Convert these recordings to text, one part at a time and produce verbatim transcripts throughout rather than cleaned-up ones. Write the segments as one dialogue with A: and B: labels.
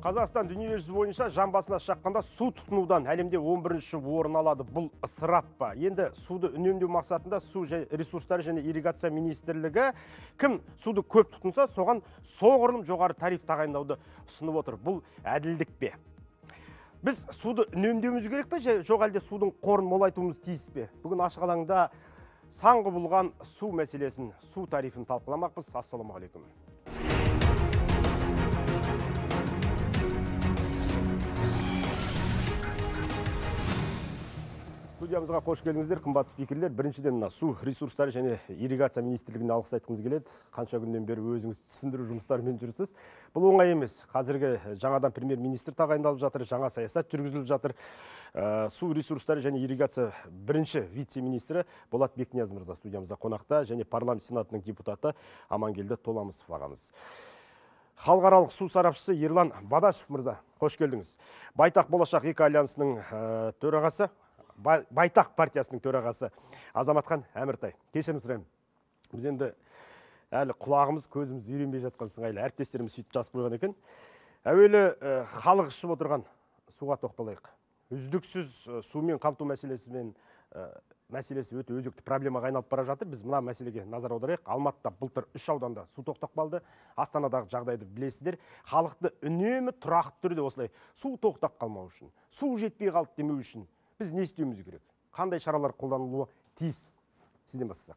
A: Қазақстан дүниежүзі бойынша жан басына шаққанда су тұтынудан әлемде он бірінші орын алады. Бұл ысырап па? Енді суды үнемдеу мақсатында су және ресурстары және ирригация министрлігі кім суды көп тұтынса, соған соғұрлым жоғары тариф тағайындауды ұсынып отыр. Бұл әділдік пе? Біз суды үнемдеуіміз керек пе, жоқ әлде судың қорын молайтуымыз тиіс пе? Бүгін ашық алаңда сан құбылған су мәселесін, су тарифін талқыламақпыз. Ассалаумағалейкум. Студиямызға қош келдіңіздер, қымбатты спикерлер. Біріншіден су ресурстары және ирригация министрлігіне алғыс айтқымыз келеді. Қанша күннен бері өзіңіз түсіндіру жұмыстарымен жүрсіз. Бұл оңай емес. Қазіргі жаңадан премьер-министр тағайындалып жатыр, жаңа саясат жүргізіліп жатыр. Су ресурстары және ирригация бірінші вице-министрі Болат Бекнияз мырза студиямызда қонақта, және парламент сенатының депутаты Амангелді Толамысов ағамыз. Халықаралық су сарапшысы Ерлан Бадашев мырза, қош келдіңіз. Байтақ болашақ екі альянсының төрағасы, Байтақ партиясының төрағасы Азаматхан Әміртай. Кешірім сұраймын. Біз енді әлі құлағымыз, көзіміз үйренбей жатқан сыңайлы әріптестеріміз сөйтіп жазып қойған екен. Әуелі халық ішіп отырған суға тоқталайық. Үздіксіз сумен қамту мәселесімен мәселесі өте өзекті проблемаға айналып бара жатыр. Біз мына мәселеге назар аударайық. Алматыда былтыр үш ауданда су тоқтап қалды. Астанадағы жағдайды білесіздер. Халықты үнемі тұрақты түрде осылай су тоқтап қалмау үшін, су жетпей қалды демеу үшін біз не істеуіміз керек? Қандай шаралар қолданылуы тиіс? Сізден бастасақ.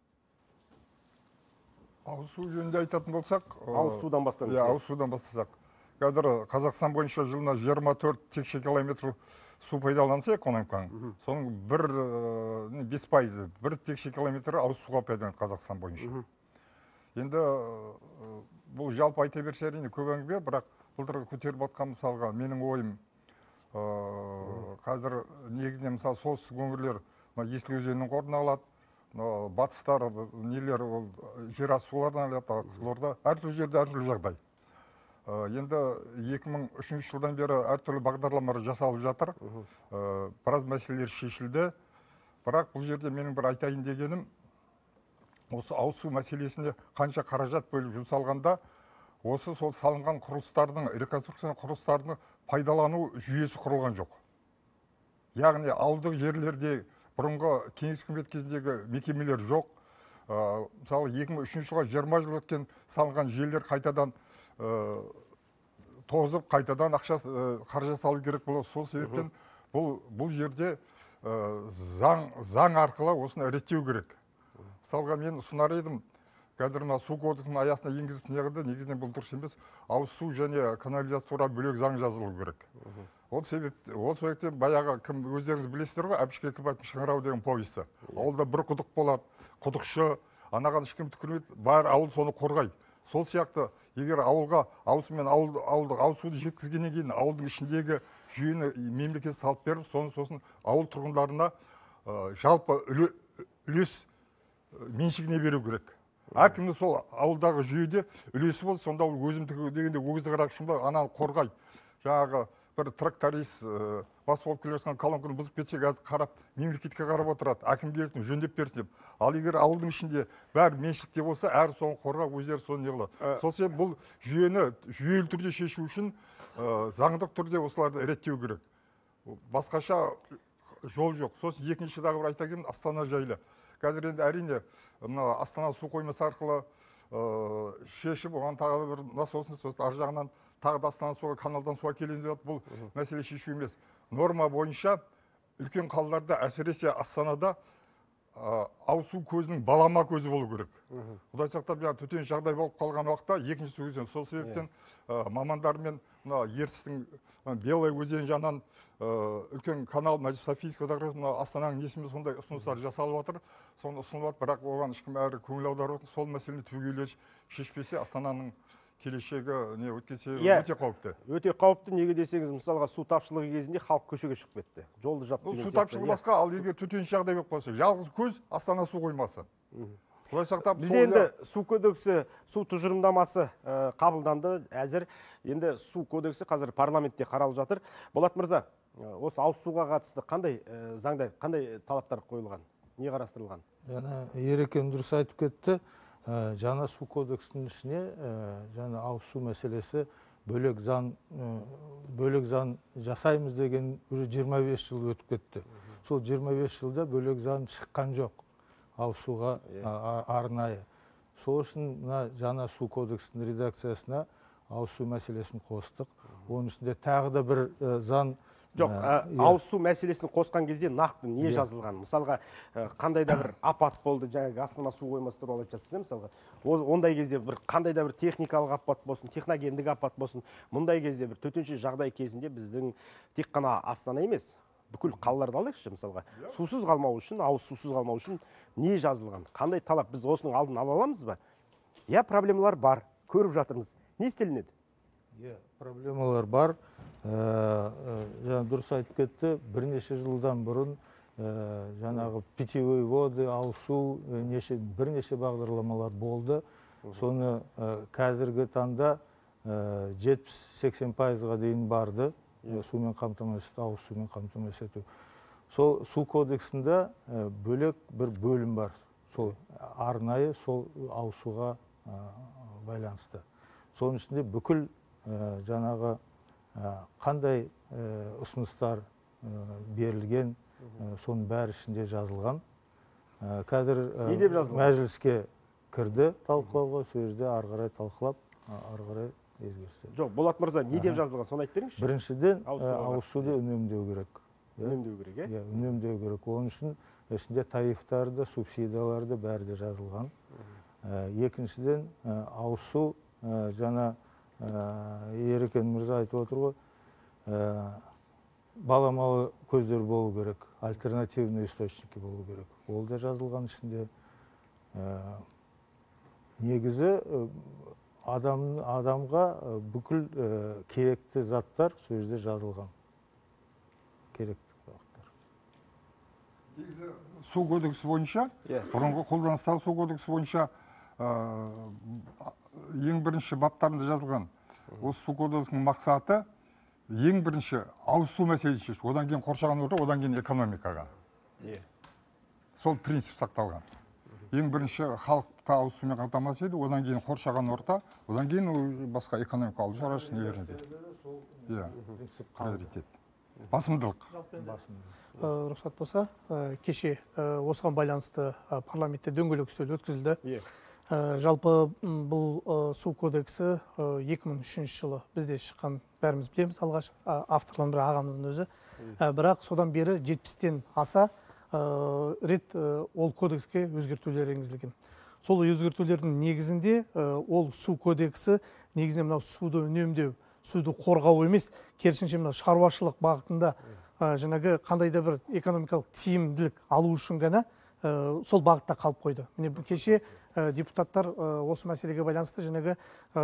B: Ауыз су жөнінде айтатын болсақ,
A: ауыз судан бастасақ.
B: Иә, ауыз судан бастасақ. Қазір Қазақстан бойынша жылына жиырма төрт текше километр су пайдаланса экономиканың, соның бір бес пайызы, бір текше километр ауыз суға пайдаланады Қазақстан бойынша. Енді бұл жалпы айта берсе әрине көп әңгіме, бірақ былтыр көтеріп отқан мысалға менің ойым, қазір негізінен мысалы солтүстік өңірлер Есіл өзенінің қорын алады, батыстар нелер жер асты сулардан алады, Қызылорда, әртүрлі жерде әртүрлі жағдай. Енді екі мың үшінші жылдан бері әртүрлі бағдарламалар жасалып жатыр, біраз мәселелер шешілді. Бірақ бұл жерде менің бір айтайын дегенім, осы ауыз су мәселесіне қанша қаражат бөліп жұмсалғанда, осы сол салынған құрылыстардың, реконструкция құрылыстардың пайдалану жүйесі құрылған жоқ. Яғни ауылдық жерлерде бұрынғы кеңес үкімет кезіндегі мекемелер жоқ. Мысалы екі мың үшінші жылға жиырма жыл өткен салынған жерлер қайтадан тозып, қайтадан ақша қаржы салу керек болды. Сол себептен бұл жерде заң арқылы осыны реттеу керек. Мысалға мен ұсынар едім, қазір мына су кодексінің аясына енгізіп неғыды, негізінен бұл дұрыс емес, ауыз су және канализация туралы бөлек заң жазылу керек. Ол себептен баяғы кім өздеріңіз білесіздер ғой, Әбіш Кекілбаевтың Шыңырау деген повесі. Ауылда бір құдық болады, құдықшы, анаған ешкім түкірмейді, бар ауыл соны қорғайды. Сол сияқты, егер ауылға ауызмен ауыз суды жеткізгеннен кейін ауылдың ішіндегі жүйені мемлекет салып беріп, сосын ауыл тұрғындарына жалпы үлес меншігіне беру керек. Әркімді сол ауылдағы жүйеде үлесі болды, сонда ол өзімдікі дегенде өгізді қарақ үшін ба, ананы қорғайды. Жаңағы бір тракторист бас болып келе жатқан колонканы бұзып кетсе, қарап, мемлекетке қарап отырады, әкім келсін, жөндеп берсін деп. Ал егер ауылдың ішінде бәрі меншікте болса, әрі соны қорғап, өздері соны не қылады. Сол себеп бұл жүйені жүйелі түрде шешу үшін заңдық түрде осыларды реттеу керек. Басқаша жол жоқ. Сосын екінші дағы бір айта келемін, Астана жайлы. Қазір енді әрине Астана су қоймасы арқылы шешіп, оған тағы бір насосын, сосын ар жағынан тағы да Астана суға, каналдан суға келейін деп бұл мәселе шешу емес. Норма бойынша үлкен қалаларда, әсіресе Астанада ауыз су көзінің балама көзі болу керек. Құдай сақтап, төтенше жағдай болып қалған уақытта екінші су өзен. Сол себептен мамандармен Ертістің Белый өзен жанынан үлкен канал Софийский Астананың несімен сондай ұсыныстар жасалып отыр. Соны ұсынылып, бірақ оған ешкім әрі көңіл аударып, сол мәселені түбегейлі шешпесе, Астананың келешегі не өткенше өте қауіпті.
A: Өте қауіпті, неге десеңіз, мысалға су тапшылығы кезінде халық көшеге шығып кетті. Жолды жапты.
B: Су тапшылығы басқа, ал егер төтенше жағдай болып қалса, жалғыз көз Астана су қоймасы.
A: Бізде енді су кодексі, су тұжырымдамасы қабылданды, әзір. Енді су кодексі қазір парламентте қаралып жатыр. Болат мырза, осы ауыз суға қатысты қандай заңда, қандай талаптар қойылған, не қарастырылған?
C: Жаңа Ерекем дұрыс айтып кетті. Жаңа су кодексінің ішіне жаңа ауыз су мәселесі бөлек заң бөлек заң жасаймыз деген уже жиырма беш жыл өтіп кетті. Сол жиырма беш жылда бөлек заң шыққан жоқ ауызсуға арнайы. Сол үшін жаңа су кодексінің редакциясына ауызсу мәселесін қостық. Оның үстінде тағы да бір заң.
A: Жоқ, ауызсу мәселесін қосқан кезде нақты не жазылған? Мысалға, қандай да бір апат болды, жаңағы Астана су қоймасы туралы айтып жатсыз, мысалға, ондай кезде бір қандай да бір техникалық апат болсын, техногендік апат болсын, мұндай кезде бір төтенше жағдай кезінде біздің тек қана Астана емес, бүкіл қалаларды алайықшы, мысалға, сусыз қалмау үшін, ауыз сусыз қалмау үшін не жазылған? Қандай талап? Біз осының алдын ала аламыз ба? Я, проблемалар бар, көріп жатырмыз. Не істелінеді?
C: Иә, проблемалар бар. Жаңа дұрыс айтып кетті, бірнеше жылдан бұрын жаңағы питьевой воды, ауыз су, бірнеше бағдарламалар болды. Соны қазіргі таңда жетпіс сексен пайызға дейін барды. Сумен қамтамасыз ету, ауыз сумен қамтамасыз ету. Сол су кодексінде бөлек бір бөлім бар. Сол арнайы сол ауыз суға байланысты. Соның ішінде бүкіл жаңағы қандай ұсыныстар берілген, соның бәрі ішінде жазылған. Қазір мәжіліске кірді талқылауға, сөзде ары қарай талқылап, ары қарай өзгерістер.
A: Жоқ, Болат мырза, не деп жазылған, соны айтып беріңізші?
C: Біріншіден, ауыз суды үнемдеу керек.
A: Үнемдеу керек, е?
C: Үнемдеу керек. Оның үшін ішінде тарифтарды, субсидияларды бәрі де жазылған. Екіншіден, ауыз су жаңа Ерекен мырза айтып отыр ғой, баламалы көздер болу керек, альтернативный источники болу керек. Ол да жазылған ішінде. Негізі адамға бүкіл керекті заттар сөзде жазылған. Керекті заттар.
B: Негізі су кодексі бойынша, бұрынғы қолданыстағы су кодексі бойынша ең бірінші баптарында жазылған. Осы су кодексінің мақсаты ең бірінші ауыз су мәселесін шешу, одан кейін қоршаған орта, одан кейін экономикаға. Сол принцип сақталған. Ең бірінші халыққа ауыз сумен қамтамасыз ету, одан кейін қоршаған орта, одан кейін басқа экономика алу шарасы нелерінде. Приоритет. Басымдылық.
D: Рұқсат болса, кеше осыған байланысты парламентте дөңгелек үстел өткізілді. Жалпы бұл су кодексі екі мың үшінші жылы бізде шыққан, бәріміз білеміз, алғаш авторлардың бір ағамыздың өзі. Бірақ содан бері жетпістен аса рет ол кодекске өзгертулер енгізілген. Сол өзгертулердің негізінде ол су кодексі негізінен мынау суды үнемдеу, суды қорғау емес, керісінше мынау шаруашылық бағытында жаңағы қандай да бір экономикалық тиімділік алу үшін ғана сол бағытта қалып қойды. Міне кеше депутаттар осы мәселеге байланысты жаңағы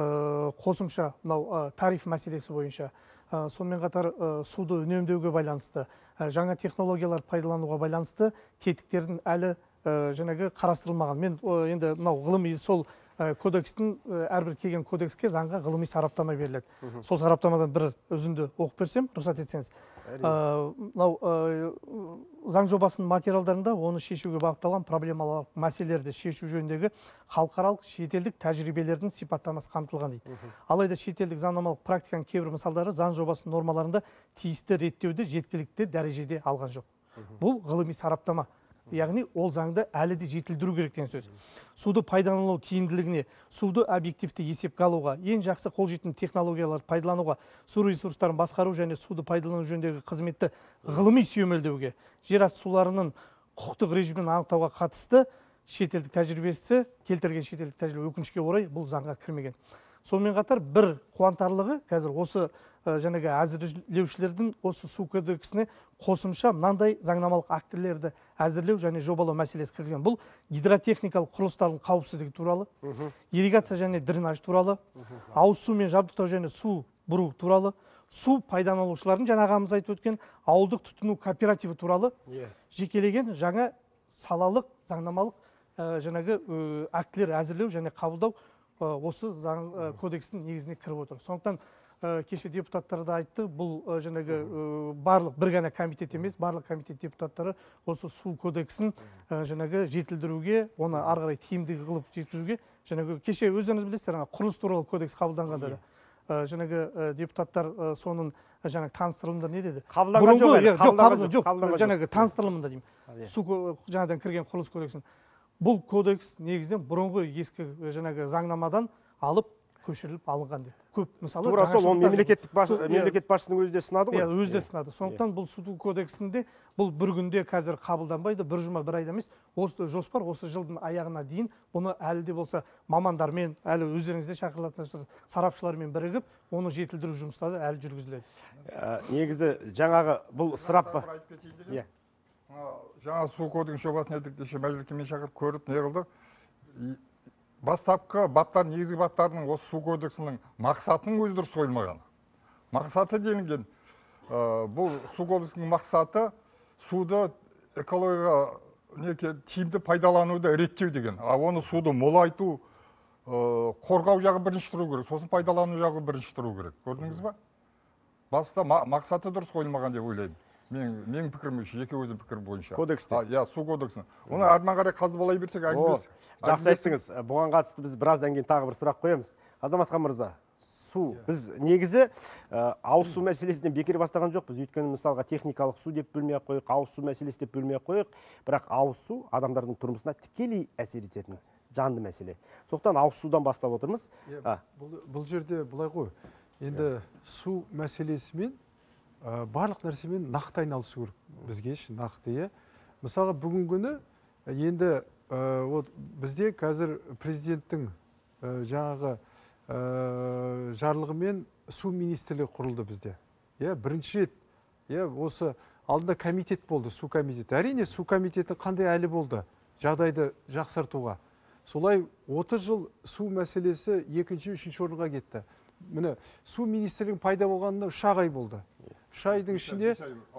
D: қосымша мынау тариф мәселесі бойынша, сонымен қатар суды үнемдеуге байланысты, жаңа технологиялар пайдалануға байланысты тетіктердің әлі жаңағы қарастырылмаған. Мен енді мынау ғылыми сол кодекстің әрбір келген кодекске заңға ғылыми сараптама беріледі. Сол сараптамадан бір үзінді оқып берсем, рұқсат етсеңіз. Мынау заң жобасының материалдарында оны шешуге бағытталған проблемалық мәселелерді шешу жөніндегі халықаралық шетелдік тәжірибелердің сипаттамасы қамтылған дейді. Алайда шетелдік заңнамалық практиканың кейбір мысалдары заң жобасының нормаларында тиісті реттеуді жеткілікті дәрежеде алған жоқ. Бұл ғылыми сараптама. Яғни ол заңды әлі де жетілдіру керек деген сөз. Суды пайдалану тиімділігіне, суды объективті есепке алуға, ең жақсы қолжетімді технологиялар пайдалануға, су ресурстарын басқару және суды пайдалану жөніндегі қызметті ғылыми сүйемелдеуге, жер асты суларының құқықтық режимін анықтауға қатысты шетелдік тәжірибесі, келтірген шетелдік тәжірибе өкінішке орай бұл заңға кірмеген. Сонымен қатар бір қуантарлығы, қазір осы жаңағы әзірлеушілердің осы су кодексіне қосымша мынандай заңнамалық актілерді әзірлеу және жобалау мәселесі кірген. Бұл гидротехникалық құрылыстардың қауіпсіздігі туралы, ирригация және дренаж туралы, ауыз сумен жабдықтау және су бұру туралы, су пайдаланушылардың жаңа ағамыз айтып өткен ауылдық тұтыну кооперативі туралы жекелеген жаңа салалық заңнамалық жаңағы актілер әзірлеу және қабылдау осы заң кодекстің негізіне кіріп отыр. Сондықтан кеше депутаттар да айтты, бұл жаңағы барлық бір ғана комитет емес, барлық комитет депутаттары осы су кодексін жаңағы жетілдіруге, оны ары қарай тиімді қылып жеткізуге, жаңағы кеше өздеріңіз білесіздер, құрылыс туралы кодекс қабылданғанда да жаңағы депутаттар соның жаңағы таныстырылымда не деді?
A: Қабылданған жоқ әлі, қабылданған
D: жоқ,
A: қабылданған
D: жаңағы таныстырылымында деймін. Су жаңадан кірген құрылыс кодексін. Бұл кодекс негізінен бұрынғы ескі жаңағы заңнамадан алып көшіріліп алынған деп. Көп мысалы
A: тура сол оны мемлекеттік мемлекет басшысының өзі де сынады ғой.
D: Иә, өзі де сынады. Сондықтан бұл су кодексінде бұл бір күнде қазір қабылданбайды, бір жұма бір айда емес. Осы жоспар осы жылдың аяғына дейін бұны әлі де болса мамандармен, әлі өздеріңізде шақырылатын сарапшылармен бірігіп, оны жетілдіру жұмыстары әлі жүргізіледі.
A: Негізі жаңағы бұл сырап па?
B: Иә. Жаңа су кодекс жобасын кеше мәжіліске шақырып көріп не қылдық. Бастапқы баптар, негізгі баптарының осы су кодексінің мақсатының өзі дұрыс қойылмаған. Мақсаты делінген, бұл су кодексінің мақсаты суды экологияға тиімді пайдалануды реттеу деген. А оны суды молайту, қорғау жағы бірінші тұру керек, сосын пайдалану жағы бірінші тұру керек. Көрдіңіз ба? Баста мақсаты дұрыс қойылмаған деп ойлаймын. Менің пікірім үшін, жеке өзім пікір бойынша.
A: Кодексте?
B: Иә, су кодексін. Оны әрмен қарай қазбалай берсек әңгімесі.
A: Жақсы айттыңыз. Бұған қатысты біз біраздан кейін тағы бір сұрақ қоямыз. Азаматхан мырза, су, біз негізі ауыз су мәселесінен бекер бастаған жоқпыз. Өйткені мысалға техникалық су деп бөлмей ақ қойық, ауыз су мәселесі деп бөлмей ақ қойық. Бірақ ауыз су адамдардың тұрмысына тікелей әсер ететін жанды мәселе. Сондықтан ауыз судан бастап отырмыз.
E: Бұл жерде былай ғой. Енді су мәселесімен барлық нәрсемен нақты айналысу керек бізге, нақты. Мысалға бүгін күні енді бізде қазір президенттің жаңағы жарлығымен су министрлігі құрылды бізде. Бірінші рет осы алдында комитет болды, су комитеті. Әрине су комитеті қандай әлі болды жағдайды жақсартуға. Солай отыз жыл су мәселесі екінші, үшінші орынға кетті. Міне су министрлігінің пайда болғанына үш ай болды. үш айдың ішінде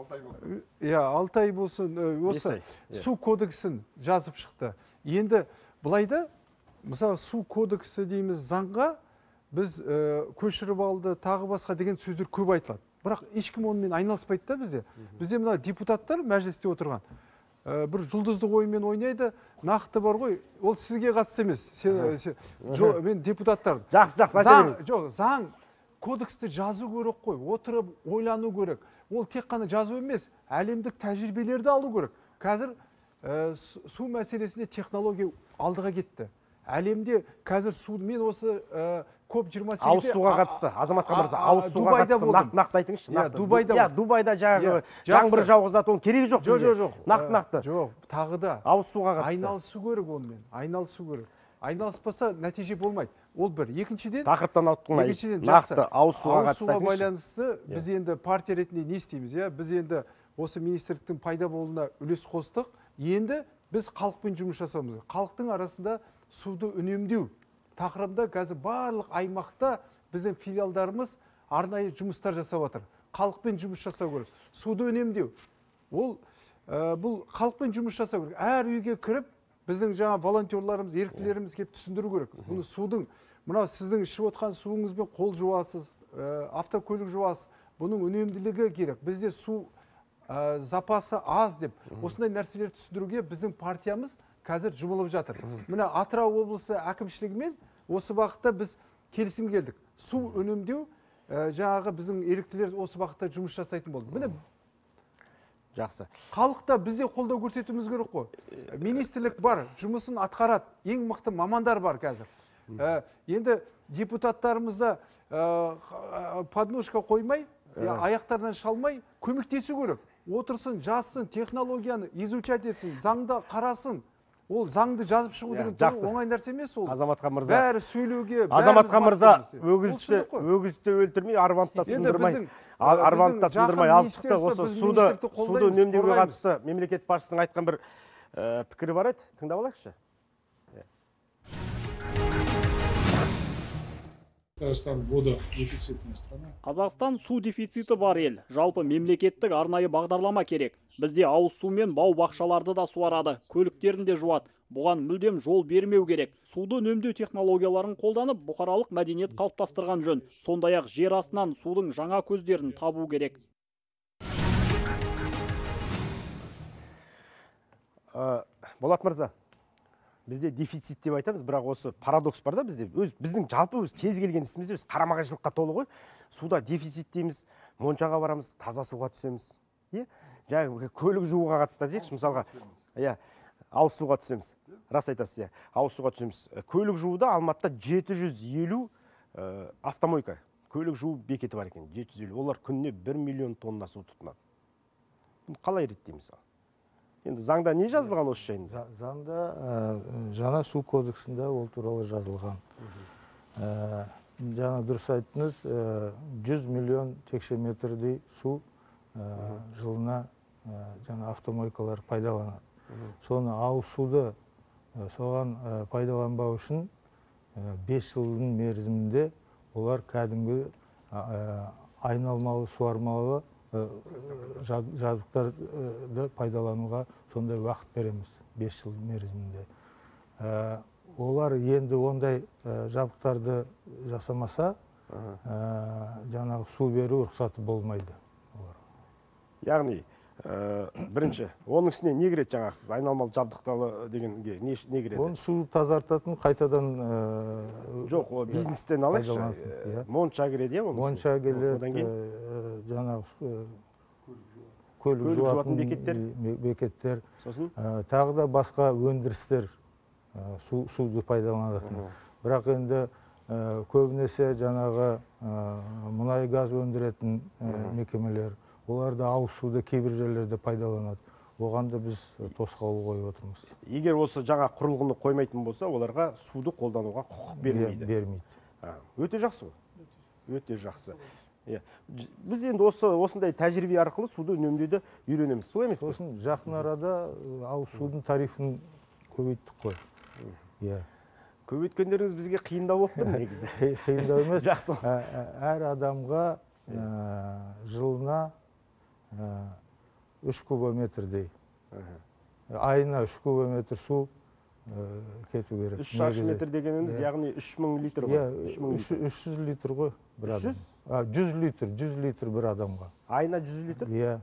E: алты ай болсын, осы су кодексін жазып шықты. Енді бұлайда, мысалы су кодексі дейміз заңға біз көшіріп алды, тағы басқа деген сөздер көп айтылады. Бірақ ешкім онымен айналыспайды да бізде. Бізде мына депутаттар мәжілісте отырған. Бір жұлдызды оймен ойнайды, нақты бар ғой, ол сізге қатысты емес. Мен депутаттар.
A: Жақсы, жақсы, айта беріңіз.
E: Жоқ, заң кодексті жазу керек қой, отырып ойлану керек. Ол тек қана жазу емес, әлемдік тәжірибелерді алу керек. Қазір су мәселесінде технология алдыға кетті. Әлемде қазір су, мен осы коп жиырма сегізде
A: ауыз суға қатысты, Азаматхан мырза, ауыз суға қатысты, нақты айтыңызшы.
E: Дубайда.
A: Иә, Дубайда жаңағы жаңбыр жауғызады, оның керегі жоқ
E: бізге. Жоқ, жоқ,
A: нақты, нақты.
E: Жоқ, тағы да.
A: Ауыз суға қатысты.
E: Айналысу керек онымен, айналысу керек. Айналыспаса нәтиже болмайды. Ол бір. Екіншіден,
A: тақырыптан ауытқымай, нақты ауыз суға қатысты.
E: Ауыз суға байланысты біз енді партия ретінде не істейміз? Біз енді осы министрліктің пайда болуына үлес қостық. Енді біз халықпен жұмыс жасауымыз. Халықтың арасында суды үнемдеу тақырыбында қазір барлық аймақта біздің филиалдарымыз арнайы жұмыстар жасап жатыр. Халықпен жұмыс жасау керек. Суды үнемдеу. Ол бұл халықпен жұмыс жасау керек. Әр үйге кіріп, біздің жаңа волонтерларымыз, еріктілеріміз келіп түсіндіру керек. Бұны судың, мына сіздің ішіп отқан суыңызбен қол жуасыз, автокөлік жуасыз, бұның үнемділігі керек. Бізде су запасы аз деп, осындай нәрселерді түсіндіруге біздің партиямыз қазір жұмылып жатыр. Міне Атырау облысы әкімшілігімен осы бағытта біз келісім келдік. Су үнемдеу, жаңағы біздің еріктілер осы бағытта жұмыс жасайтын болды. Міне
A: жақсы.
E: Халықта бізде қолдау көрсетуіміз керек қой. Министрлік бар, жұмысын атқарады. Ең мықты мамандар бар қазір. Енді депутаттарымызда подножка қоймай, аяқтарынан шалмай көмектесу керек. Отырсын, жазсын, технологияны изучать етсін, заңда қарасын. Ол заңды жазып шығу деген оңай нәрсе емес ол.
A: Азаматхан мырза.
E: Бәрі сөйлеуге,
A: Азаматхан мырза өгізді өгізді өлтірмей, арвантта сындырмай, арвантта сындырмай алып шықты. Осы суды суды үнемдеуге қатысты мемлекет басшысының айтқан бір пікірі бар еді. Тыңдап алайықшы.
F: Қазақстан вододефицитная страна.
G: Қазақстан су дефициті бар ел. Жалпы мемлекеттік арнайы бағдарлама керек. Бізде ауыз су мен бау бақшаларды да суарады, көліктерін де жуады. Бұған мүлдем жол бермеу керек. Суды үнемдеу технологияларын қолданып, бұқаралық мәдениет қалыптастырған жөн. Сондай-ақ жер астынан судың жаңа көздерін табу керек.
A: Болат мырза, бізде дефицит деп айтамыз, бірақ осы парадокс бар да бізде. Өз біздің жалпы өз кез келген ісімізде біз қарама-қайшылыққа толы ғой. Суда дефицит дейміз, моншаға барамыз, таза суға түсеміз. Иә? Жаңағы көлік жууға қатысты дейікші, мысалға. Иә, ауыз суға түсеміз. Рас айтасыз, иә. Ауыз суға түсеміз. Көлік жууда Алматыда жеті жүз елу автомойка, көлік жуу бекеті бар екен, жеті жүз елу. Олар күніне бір миллион тонна су тұтынады. Қалай реттейміз? Енді заңда не жазылған осы жайында?
C: Заңда жаңа су кодексінде ол туралы жазылған. Жаңа дұрыс айттыңыз, жүз миллион текше метрдей су жылына жаңа автомойкалар пайдаланады. Соны ауыз суды соған пайдаланбау үшін бес жылдың мерзімінде олар кәдімгі айналмалы суармалы жабдықтарды пайдалануға сондай уақыт береміз, бес жыл мерзімінде. Олар енді ондай жабдықтарды жасамаса, жаңағы су беру рұқсаты болмайды.
A: Яғни, бірінші, оның үстіне не кіреді жаңағысыз, айналмалы жабдықталы дегенге не кіреді?
C: Оны су тазартатын қайтадан
A: жоқ, бизнестен алайықшы, монша кіреді, е?
C: Монша келеді, жаңағы көлік жуатын бекеттер, тағы да басқа өндірістер суды пайдаланатын. Бірақ енді көбінесе жаңағы мұнай газ өндіретін мекемелер, олар да ауыз суды кейбір жерлерде пайдаланады. Оған да біз тосқауыл қойып отырмыз.
A: Егер осы жаңа құрылғыны қоймайтын болса, оларға суды қолдануға құқық бермейді.
C: Бермейді.
A: Өте жақсы ғой. Өте жақсы. Біз енді осындай тәжірибе арқылы суды үнемдеуді үйренеміз. Сол емес пе?
C: Сосын жақын арада ауыз судың тарифін көбейттік қой.
A: Көбейткендеріңіз бізге қиындау болып тұр негізі.
C: Қиындау емес.
A: Жақсы.
C: Әр адамға жылына үш кубометрдей, айына үш кубометр су кету керек.
A: үш шаршы метр дегеніміз, яғни үш мың литр ғой.
C: үш жүз литр ғой бір адам. жүз литр, жүз литр бір адамға.
A: Айына жүз литр?
C: Иә.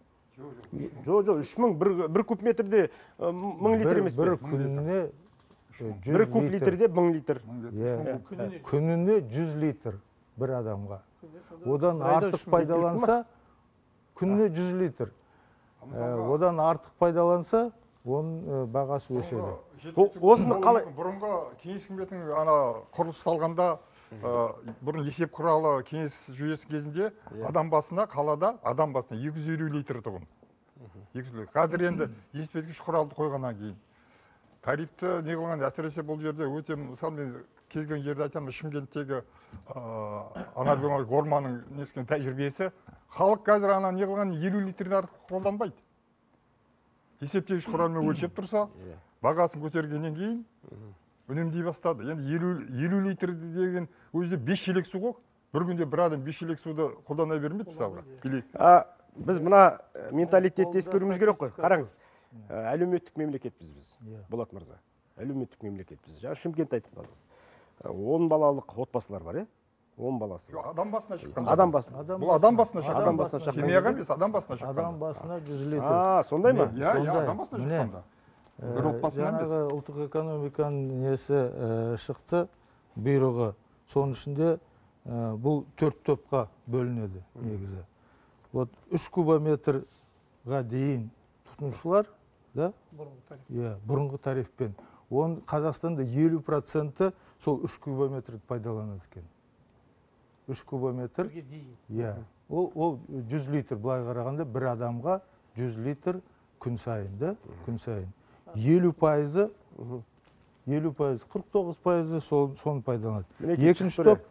A: Жоқ, жоқ, үш мың, бір куб метрде мың литр емес пе?
C: Бір күніне
A: бір куб литрде мың литр.
C: Күніне жүз литр бір адамға. Одан артық пайдаланса, күніне жүз литр. Одан артық пайдаланса, оның бағасы өседі.
A: Осыны қалай?
B: Бұрынғы кеңес үкіметінің ана құрылыс салғанда, бұрын есеп құралы кеңес жүйесі кезінде адам басына қалада адам басына екі жүз елу литр тұғын. Қазір енді есептегіш құралды қойғаннан кейін тарифті не қылған, әсіресе бұл жерде өте, мысалы мен кез келген жерде айтамын, Шымкенттегі анарбиологиялық орманның нескен тәжірибесі, халық қазір ана не қылған елу литрден артық қолданбайды. Есептегіш құралмен өлшеп тұрса, бағасын көтергеннен кейін үнемдей бастады. Енді елу литр деген өзі бес шелек су ғой. Бір күнде бір адам бес шелек суды қолдана бермейді мысалға.
A: Біз мына менталитетті ескеруіміз керек қой. Қараңыз, әлеуметтік мемлекетпіз біз, Болат мырза. Әлеуметтік мемлекетпіз. Жаңа Шымкент айтып қалдыңыз. он балалық отбасылар бар, е? он баласы.
B: Адам басына шыққан.
A: Адам басына.
B: Бұл адам басына шыққан.
A: Адам басына шыққан.
B: Семьяға емес, адам басына шыққан.
C: Адам басына жүз литр.
A: А, сондай ма?
B: Иә, иә, адам басына шыққанда. Бір отбасына емес.
C: Жаңағы ұлттық экономиканың несі шықты, бұйрығы. Соның ішінде бұл төрт топқа бөлінеді негізі. Вот үш кубометрға дейін тұтынушылар, да? Бұрынғы тарифпен. Оның Қазақстанда елу проценті сол үш кубометрді пайдаланады екен. үш кубометр. Иә. Ол жүз литр былай қарағанда бір адамға жүз литр күн сайын, да? Күн сайын. елу пайызы, елу пайыз, қырық тоғыз пайызы соны пайдаланады. Екінші топ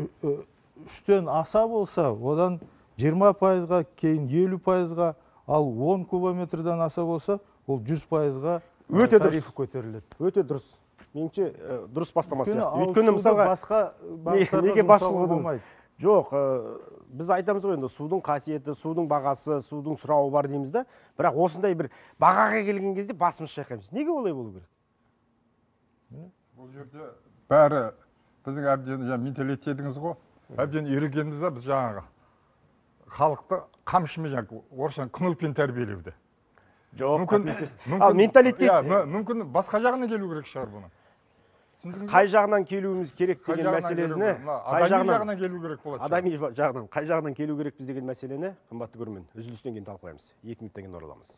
C: үштен аса болса, одан жиырма пайызға, кейін елу пайызға, ал он кубометрден аса болса, ол жүз пайызға тарифі көтеріледі.
A: Өте дұрыс. Меніңше дұрыс бастама сияқты.
C: Өйткені мысалға
A: неге басшылық болмайды? Жоқ, біз айтамыз ғой енді судың қасиеті, судың бағасы, судың сұрауы бар дейміз да, бірақ осындай бір бағаға келген кезде басымыз шайқаймыз. Неге олай болу керек?
B: Бұл жерде бәрі біздің әбден менталитетіңіз ғой, әбден үйренгеніміз да біз жаңағы халықты қамшымен, орысша кнутпен тәрбиелеуді.
A: Жоқ,
B: мүмкін
A: қателесесіз.
B: мүмкін-
A: Ал менталитет
B: иә, мө- мүмкін басқа жағына келу керек шығар бұны. Түсіндіңіз бе?
A: қай жағынан келуіміз керек
B: Қай
A: деген
B: жағынан
A: мәселені,
B: келу керек? Мына
A: қай
B: адами
A: жағынан
B: жағынан келу керек болады. шығар.
A: адами жағынан қай жағынан келу керекпіз деген мәселені қымбатты көрермен үзілістен кейін талқылаймыз. Екі минуттан кейін ораламыз.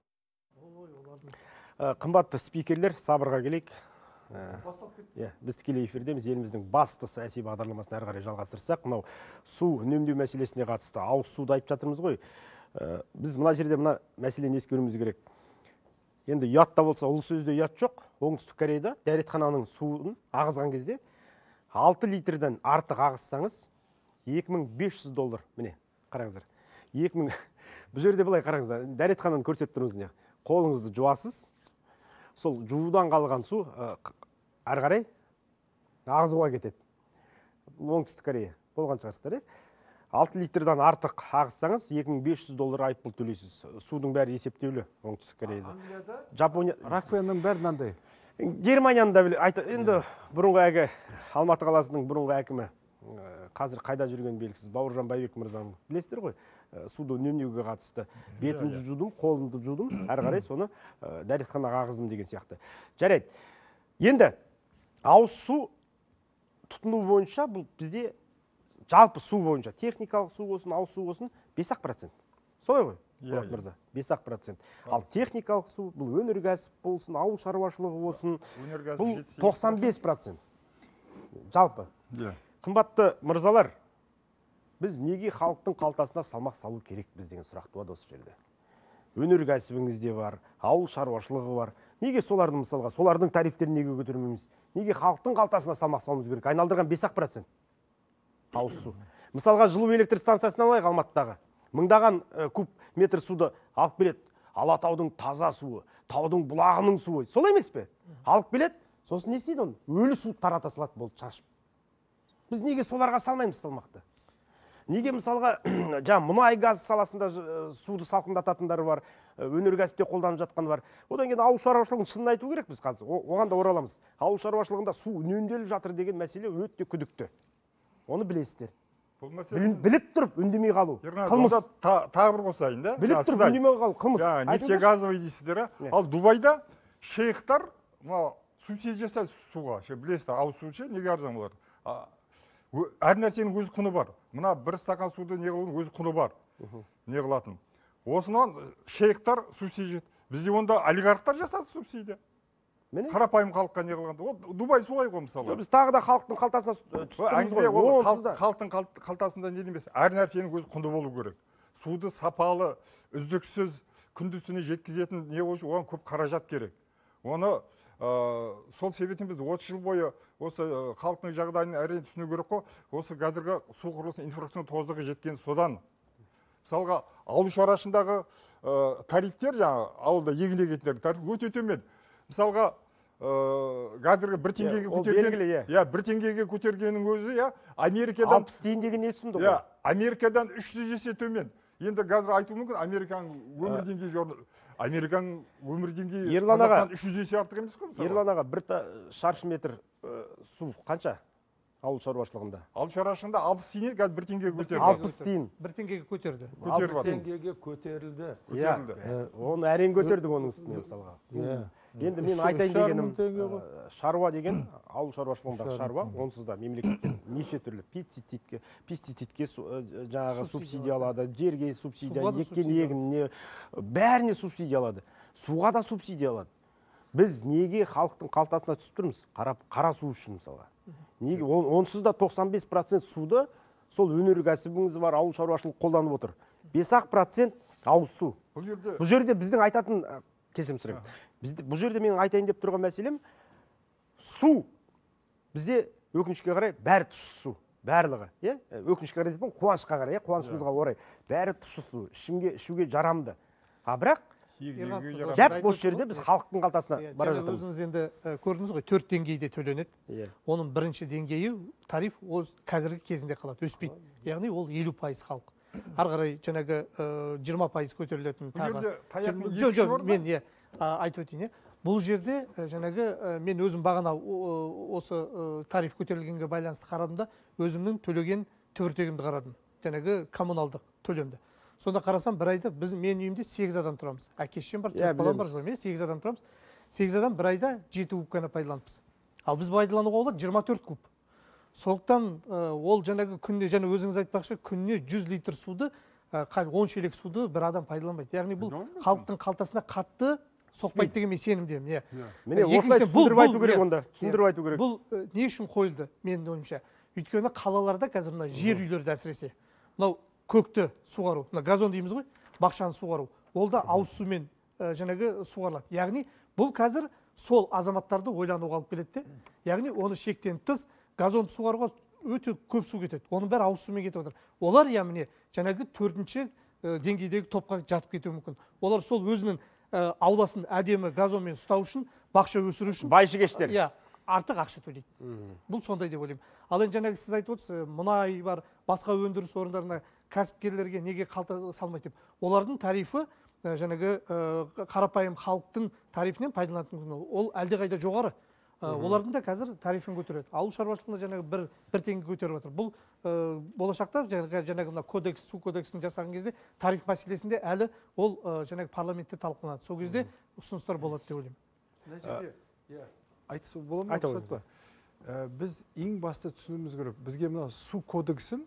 A: Ә, Қымбатты спикерлер, сабырға келейік. Ә, Иә, біз тікелей эфирдеміз. Еліміздің басты саяси бағдарламасын әрі қарай жалғастырсақ, мынау су үнемдеу мәселесіне қатысты ауыз суды айтып жатырмыз ғой. Ә, Біз мына жерде мына мәселені ескеруіміз керек. Енді ұятта болса, ұлы сөзде ұят жоқ. Оңтүстік Кореяда дәретхананың суын ағызған кезде алты литрден артық ағызсаңыз екі мың бес жүз доллар. Міне, қараңыздар. екі мың бұл жерде былай қараңыздар. Дәретхананы көрсетіп тұрмыз. Қолыңызды жуасыз. Сол жуудан қалған су әрі қарай ағызуға кетеді. Оңтүстік Корея болған шығарсыздар. алты литрдан артық ағызсаңыз екі мың бес жүз доллар айыппұл төлейсіз. Судың бәрі есептеулі Оңтүстік Кореяда.
E: Англияда
A: Жапония,
E: раквеннің бәрі мынандай.
A: Германияны да біле- айта енді бұрынғы әгі Алматы қаласының бұрынғы әкімі ә, қазір қайда жүрген белгісіз Бауыржан Байбек мырзаны білесіздер ғой. Ә, Суды үнемдеуге қатысты бетімді жудым, қолымды жудым, әрі қарай соны ә, дәретханаға ағыздым деген сияқты. Жарайды. Енді ауыз су тұтыну бойынша бұл бізде жалпы су бойынша техникалық су болсын, ауыз су болсын бес ақ процент. Солай ғой?
B: Иә,
A: Болат мырза, бес ақ процент. Ал техникалық су, бұл өнеркәсіп болсын, ауыл шаруашылығы болсын,
B: Өнеркәсіп
A: бұл
B: жеті сегіз
A: тоқсан бес процент. Жалпы.
B: Иә.
A: Қымбатты мырзалар, біз неге халықтың қалтасына салмақ салу керек біз деген сұрақ туады осы жерде. Өнеркәсібіңіз де бар, ауыл шаруашылығы бар. Неге солардың мысалға, солардың тарифтерін неге көтермейміз? Неге халықтың қалтасына салмақ салуымыз керек? Айналдырған бес ақ процент. Ауыз су. Мысалға жылу электр станциясына алайық Алматыдағы. Мыңдаған ә, куб метр суды алып келеді. Алатаудың таза суы, таудың бұлағының суы. Солай емес пе? Алып келеді. Сосын не істейді оны? Өлі су тарата салады болды шашып. Біз неге соларға салмаймыз салмақты? Неге мысалға жаңа мұнай газ саласында ә, суды салқындататындар бар, ә, өнеркәсіпте қолданып жатқан бар. Одан кейін ауыл шаруашылығын шынын айту керек біз қазір. О- Оған да ораламыз. Ауыл шаруашылығында су үнемделіп жатыр деген мәселе өте күдікті. Оны білесіздер.
B: Бұл
A: Біл-
B: мәселе
A: Біліп тұрып үндемей қалу.
B: Ернар,
A: Қылмыс.
B: онда та- тағы бір қосайын да.
A: Біліп
B: Жаңа
A: тұрып
B: сіз айт-
A: үндемей қалу. Қылмыс.
B: жаңа
A: Айтыңыздаршы.
B: нефтегазовый дейсіздер, а?
A: Иә.
B: Ал Дубайда шейхтар мына субсидия жасайды суға. Ше, білесіздер, ауыз су ше неге арзан болады? А, ө- әр нәрсенің өз құны бар. Мына бір стакан суды не қылудың өз құны бар. Не қылатын. Осынан шейхтар субсидия. Бізде онда олигархтар жасады субсидия.
A: Міне.
B: Қарапайым халыққа не қылғанда. Ол Дубай солай ғой мысалы.
A: Біз тағы да халықтың қалтасына ә, түстіміз
B: Әңгіме
A: ғой.
B: ол
A: Онсыз да.
B: халық- халықтың қалт- қалтасында не емес. Әр нәрсенің өз құны болу керек. Суды сапалы, үздіксіз, күндіз-түні жеткізетін не болушы, оған көп қаражат керек. Оны ә, сол себептен біз отыз жыл бойы осы ә, халықтың жағдайын әрине түсіну керек қой. Осы қазіргі су құрылысының инфрақұрылымының тозығы жеткен содан. Мысалға ауыл шаруашылығындағы ә, тарифтер, жаңа ауылда егін егетіндер тариф өте төмен. Мысалға ә, қазіргі бір теңгеге
A: ол
B: көтерген,
A: белгілі, иә.
B: иә, бір теңгеге көтергеннің өзі, иә, Америкадан,
A: алпыс тиын деген не түсінді ғой?
B: иә, Америкадан үш жүз есе төмен. Енді қазір айту мүмкін, Американың өмір деңгейі жор- Американың өмір деңгейі
A: Ерлан аға.
B: Қазақстан үш жүз есе артық емес қой мысалы.
A: Ерлан аға, бір та- шаршы метр ә, су қанша? Ауыл шаруашылығында.
B: Ауыл шаруашылығында алпыс тиын, қазір бір теңгеге көтерді.
A: алпыс тиын.
D: бір теңгеге көтерді.
B: Көтеріп
A: алпыс
B: жатыр.
C: теңгеге көтерілді.
A: Иә,
B: Көтерілді.
A: ә, оны әрең көтердік оның үстіне мысалға.
C: Иә.
A: Енді
C: Үш-
A: мен айтайын
C: үш жарым
A: дегенім,
C: мың теңге ғой.
A: ә, шаруа деген ауыл шаруашылығындағы
C: Үш жарым
A: шаруа,
C: теңге.
A: онсыз да мемлекеттен неше түрлі пестицидке, пестицидке су- ә, жаңағы
D: Субсидия
A: субсидия алады, жерге субсидия,
D: Суға да
A: еккен
D: субсидия
A: егініне, бәріне субсидия алады. Суға да субсидия алады. Біз неге халықтың қалтасына түсіп тұрмыз? Қара, қара су үшін мысалға. Неге? Он- Онсыз да тоқсан бес процент суды сол өнеркәсібіңіз бар ауыл шаруашылық қолданып отыр. бес ақ процент ауыз су.
B: Бұл жерде
A: Бұл жерде біздің айтатын, ә, кешірім сұраймын. Бізде бұл жерде менің айтайын деп тұрған мәселем су. Бізде өкінішке қарай бәрі тұщы су. Барлығы, иә? Өкінішке қарай деппін, қуанышқа қарай, иә, қуанышымызға орай. Бәрі тұщы су, ішімге, ішуге жарамды. А бірақ
B: егінге
D: Ерлан,
B: жарап-
A: дәп
D: айтып
A: осы
D: отырмын
A: жерде
D: ғой,
A: біз
D: иә.
A: халықтың қалтасына
D: Иә,
A: бара
D: жаңа
A: жатырмыз.
D: өзіңіз енді ә, көрдіңіз ғой, төрт деңгейде төленеді.
A: Иә.
D: Оның бірінші деңгейі тариф ол қазіргі кезінде қалады, өспейді. Яғни ол елу пайыз халық. Ары қарай жаңағы ә, жиырма пайыз көтерілетін
B: Бұл
D: тағы.
B: жерде таяқтың
D: Жоқ,
B: екі ұшы
D: жоқ,
B: бар ма?
D: мен иә а, айтып өтейін. Иә. Бұл жерде ә, жаңағы ә, мен өзім бағана о- осы ә, тариф көтерілгенге байланысты қарадым да, өзімнің төлеген түбіртегімді қарадым. Жаңағы коммуналдық төлемді. сонда қарасам бір айда біз менің үйімде сегіз адам тұрамыз. Әке шешем бар,
A: Иә,
D: төрт балам бар,
A: білеміз.
D: мен сегіз адам тұрамыз. сегіз адам бір айда жеті куб қана пайдаланыппыз. Ал біз пайдалануға болады жиырма төрт куб. Сондықтан ә, ол жаңағы күнде, және өзіңіз айтпақшы, күніне жүз литр суды, ә, он шелек суды бір адам пайдаланбайды. Яғни бұл халықтың қалтасына қатты соқпайды деген мен сенімдемін. Иә.
A: Міне
D: Екіншіден,
A: осылай түсіндіріп
D: бұл-
A: айту керек
D: иә,
A: онда. Түсіндіріп айту керек.
D: Бұл ә, не үшін қойылды менің ойымша? Өйткені қалаларда қазір мына жер үйлерді әсіресе мынау көкті суғару, мына газон дейміз ғой, бақшаны суғару, ол да ауыз сумен ә, жаңағы суғарылады. Яғни бұл қазір сол азаматтарды ойлануға алып келеді де. Яғни оны шектен тыс газонды суғаруға өте көп су кетеді. Оның бәрі ауыз сумен кетіп отыр. Олар иә міне жаңағы төртінші ә, деңгейдегі топқа жатып кетуі мүмкін. Олар сол өзінің ә, ауласын әдемі газонмен ұстау үшін, бақша өсіру үшін
A: Байшыгештер.
D: иә, артық ақша төлейді. Бұл сондай деп ойлаймын. Ал енді жаңағы сіз айтып отырсыз, мұнай бар, басқа өндіріс орындарына кәсіпкерлерге неге қалта салмайды деп. Олардың тарифі ә, жаңағы ә, қарапайым халықтың тарифінен пайдаланатын күні. Ол әлдеқайда жоғары. Ә, олардың да қазір тарифін көтереді. Ауыл шаруашылығында жаңағы бір бір теңге көтеріп жатыр. Бұл ә, болашақта жаңағы жаңағы мына кодекс, су кодексін жасаған кезде тариф мәселесінде әлі ол ә, жаңағы парламентте талқыланады. Сол кезде ұсыныстар болады деп ойлаймын.
E: Мына жерде, иә, айтса бола ма?
A: Айта
E: рұқсат па? Ә, біз ең басты түсінуіміз керек. Бізге мына су кодексін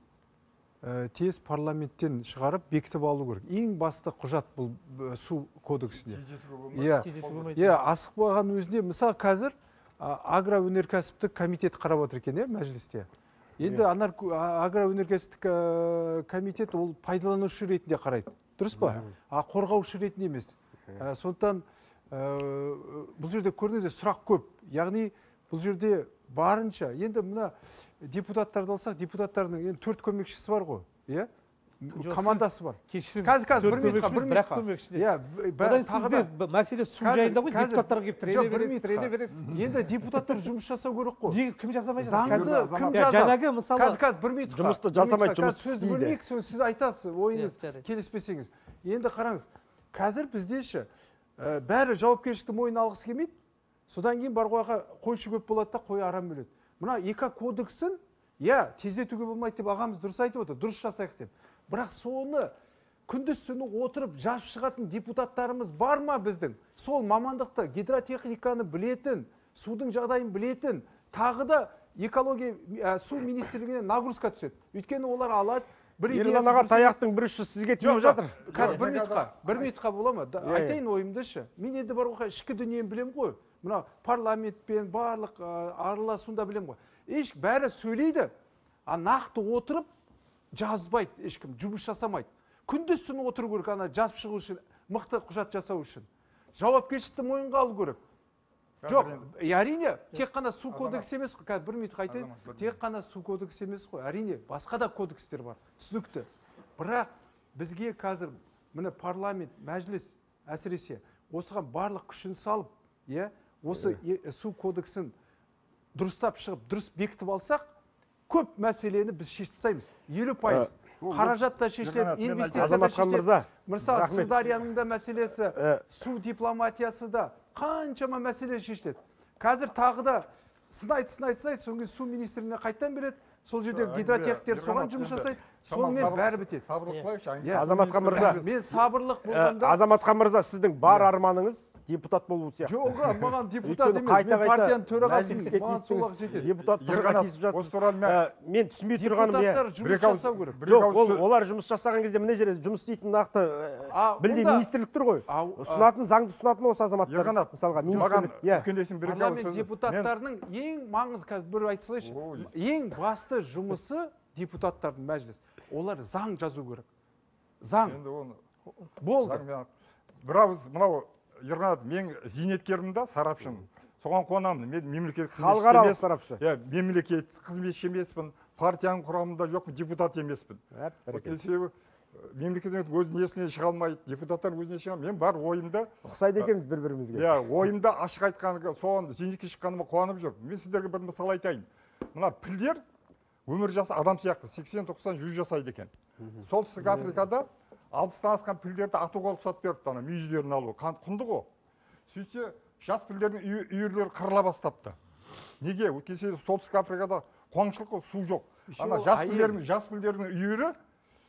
E: ә, тез парламенттен шығарып бекітіп алу керек. Ең басты құжат бұл ә, су кодексінде. Иә,
D: Тездетуге болмайды.
E: иә, асықпаған өзінде, мысалы қазір а, агроөнеркәсіптік комитет қарап отыр екен, иә, мәжілісте. Енді анар агроөнеркәсіптік ә, комитет ол пайдаланушы ретінде қарайды. Дұрыс па? А қорғаушы ретінде емес. Ә, сондықтан ә, бұл жерде көрдіңіздер сұрақ көп. Яғни бұл жерде барынша, енді мына депутаттарды алсақ, депутаттардың енді төрт көмекшісі бар ғой, иә? Командасы бар.
D: Кешіріңіз,
E: Қазір, қазір,
D: төрт
E: бір минутқа, бір
D: көмекшіміз, бірақ
E: минутқа.
D: көмекші де.
E: Иә,
D: Одан
E: тағы
D: сізде
E: да.
D: б- мәселе су
E: Қазір-
D: жайында ғой,
E: қазір-
D: депутаттарға келіп
E: жоқ,
D: тірене
E: бір
D: бересіз,
E: минутқа.
D: тірене бересіз.
E: Енді депутаттар жұмыс жасау керек қой.
D: Неге кім жасамай жатыр?
E: Заңды
D: Қазір-
E: кім
D: Я,
E: жазады?
D: жаңағы мысалы
E: Қазір, қазір бір минутқа.
A: Жұмысты
E: бір
A: жасамайды,
E: минутқа.
A: жұмыс
E: Қазір сөз
A: істейді.
E: бөлмейік, соны сіз айтасыз, ойыңыз
D: Иә, жарайды.
E: келіспесеңіз. Енді қараңыз, қазір біздеші ә, бәрі жауапкершілікті мойнына алғысы келмейді. Содан кейін бар қойға қойшы көп болады да қой арам өледі. Мына екі кодексін, иә, тездетуге болмайды деп ағамыз дұрыс айтып отыр, дұрыс жасайық деп. Бірақ соны күндіз түні отырып жазып шығатын депутаттарымыз бар ма біздің? Сол мамандықты, гидротехниканы білетін, судың жағдайын білетін, тағы да экология ә, су министрлігіне нагрузка түседі. Өйткені олар алады, бір
A: Ерлан аға таяқтың бір ұшы сізге
E: Жоқ,
A: тиіп
E: жоқ,
A: жатыр.
E: қазір бір минутқа, бір минутқа бола ма? Да,
A: Иә,
E: айтайын ойымдышы. Мен енді бар ғой ішкі дүниені білем ғой. Мына парламентпен барлық ә, араласуында білем ғой. Еш бәрі сөйлейді, а нақты отырып жазбайды ешкім, жұмыс жасамайды. Күндіз түні отыру керек ана жазып шығу үшін, мықты құжат жасау үшін. Жауапкершілікті мойынға алу керек. Жоқ, әрине, тек қана су кодексі емес қой, қазір бір минутқа айтайын, тек қана су кодексі емес қой, әрине, басқа да кодекстер бар, түсінікті. Бірақ бізге қазір міне парламент, мәжіліс әсіресе осыған барлық күшін салып, иә, осы су кодексін дұрыстап шығып, дұрыс бекітіп алсақ, көп мәселені біз шешіп тастаймыз. елу пайыз. Қаражат та шешіледі, инвестиция да
A: Азаматхан
E: шешіледі.
A: мырза,
E: Мысалы,
A: рахмет.
E: Сырдарияның да мәселесі,
A: Ә.
E: су дипломатиясы да қаншама мәселе шешіледі. Қазір тағы да сынайды, сынайды, сынайды, содан кейін су министріне қайттан береді. Сол жерде гидротехниктер соған жұмыс жасайды. Сонымен бәрі бітеді.
B: Сабырлық қылайықшы.
E: Иә.
A: Азаматхан мырза,
E: Мен сабырлық
A: ә,
E: болғанда
A: Азаматхан мырза, сіздің бар арманыңыз депутат болу сияқты.
E: жоқ, маған депутат
A: Өйткені
E: емес,
A: қайта
E: мен
A: қайта
E: партияның төрағасымын.
A: мәжіліске
E: Маған
A: тиістіңіз,
E: сол-ақ жетеді.
A: депутаттарға
B: Ерқанат,
A: тиісіп жатсыз.
B: осы туралы мен-
A: Ә, мен түсінбей тұрғаным иә.
E: Депутаттар жұмыс
B: бір-екі ауыз-
E: жасау керек.
B: бір-екі
A: Жоқ,
B: ауыз
A: ол
B: сөз-
A: олар жұмыс жасаған кезде мына жерде жұмыс істейтін нақты
E: А,
A: білдей
E: онда-
A: министрлік тұр ғой.
E: А,
A: Ұсынатын заңды ұсынатын осы азаматтар.
B: Ерқанат,
A: мысалға
B: маған
A: министрлік. Иә.
B: үлкендесің бір-екі ауыз
E: Парламент
B: сөз.
E: депутаттарының ең маңыз қазір бір айта салайыншы.
B: Ой.
E: Ең басты жұмысы депутаттардың мәжіліс. Олар заң жазу керек. Заң.
B: Енді оны
E: Болды.
B: заңмен- бір ауыз мынау Ерқанат, мен зейнеткермін да, сарапшымын. Соған қонамын. Мен мемлекет
A: Халықаралық сарапшы.
B: Иә, мемлекет қызметші емеспін, партияның құрамында жоқпын, депутат емеспін.
A: Әп, бәрекелді.
B: Себебі мемлекеттің өз несіне шыға алмайды, депутаттар өзіне шыға алмайды. Мен бар ойымда,
A: Ұқсайды екенбіз бір-бірімізге.
B: иә, ойымда ашық айтқанға, соған зейнетке шыққаныма қуанып жүрмін. Мен сіздерге бір мысал айтайын. Мына пілдер өмір жасы адам сияқты сексен тоқсан жүз жасайды екен. Солтүстік Африкада алпыстан асқан пілдерді атуға рұқсат беріпті, ана мүйіздерін алу, құнды ғой. Сөйтсе, жас пілдердің үй- үйірлері қырыла бастапты. Неге? Өйткені солтүстік Африкада қуаңшылық қой, су жоқ. Ана
E: ол
B: жас
E: әйел.
B: пілдердің жас пілдердің үйірі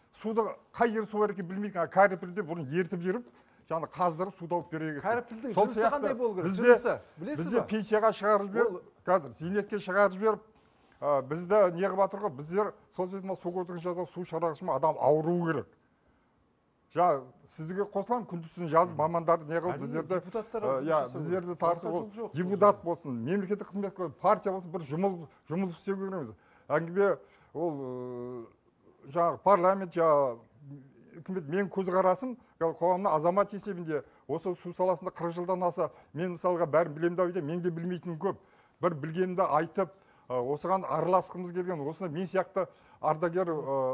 B: суды қай жер су бар екенін білмейтін кәріпілде бұрын ертіп жүріп жаңағы қаздырып суды алып беруге
E: кәріпілдің жұмысы қандай болу керек?
B: бізде
E: Жұмысы, білесіз
B: бізде
E: ба?
B: пенсияға шығарып жіберіп қазір зейнетке шығарып жіберіп ә, бізді не қылып жатыр ғой, біздер сол жерде су кодексін жазып су шығарғыш адам ауыруы керек. Жаңа сізге қосыламын, күндізін жазып мамандарды не қылып біздерді иә біздерді тартып депутат болсын, мемлекеттік қызмет партия болсын бір жұмыл жұмыл істеу керекпіз. Әңгіме ол жаңағы парламент жаңағы үкімет мен көзқарасым қоғамның азамат есебінде осы су саласында қырық жылдан аса мен мысалға бәрін білемін деп мен де білмейтінім көп. Бір білгенімді айтып осыған араласқымыз келген осыны мен сияқты ардагер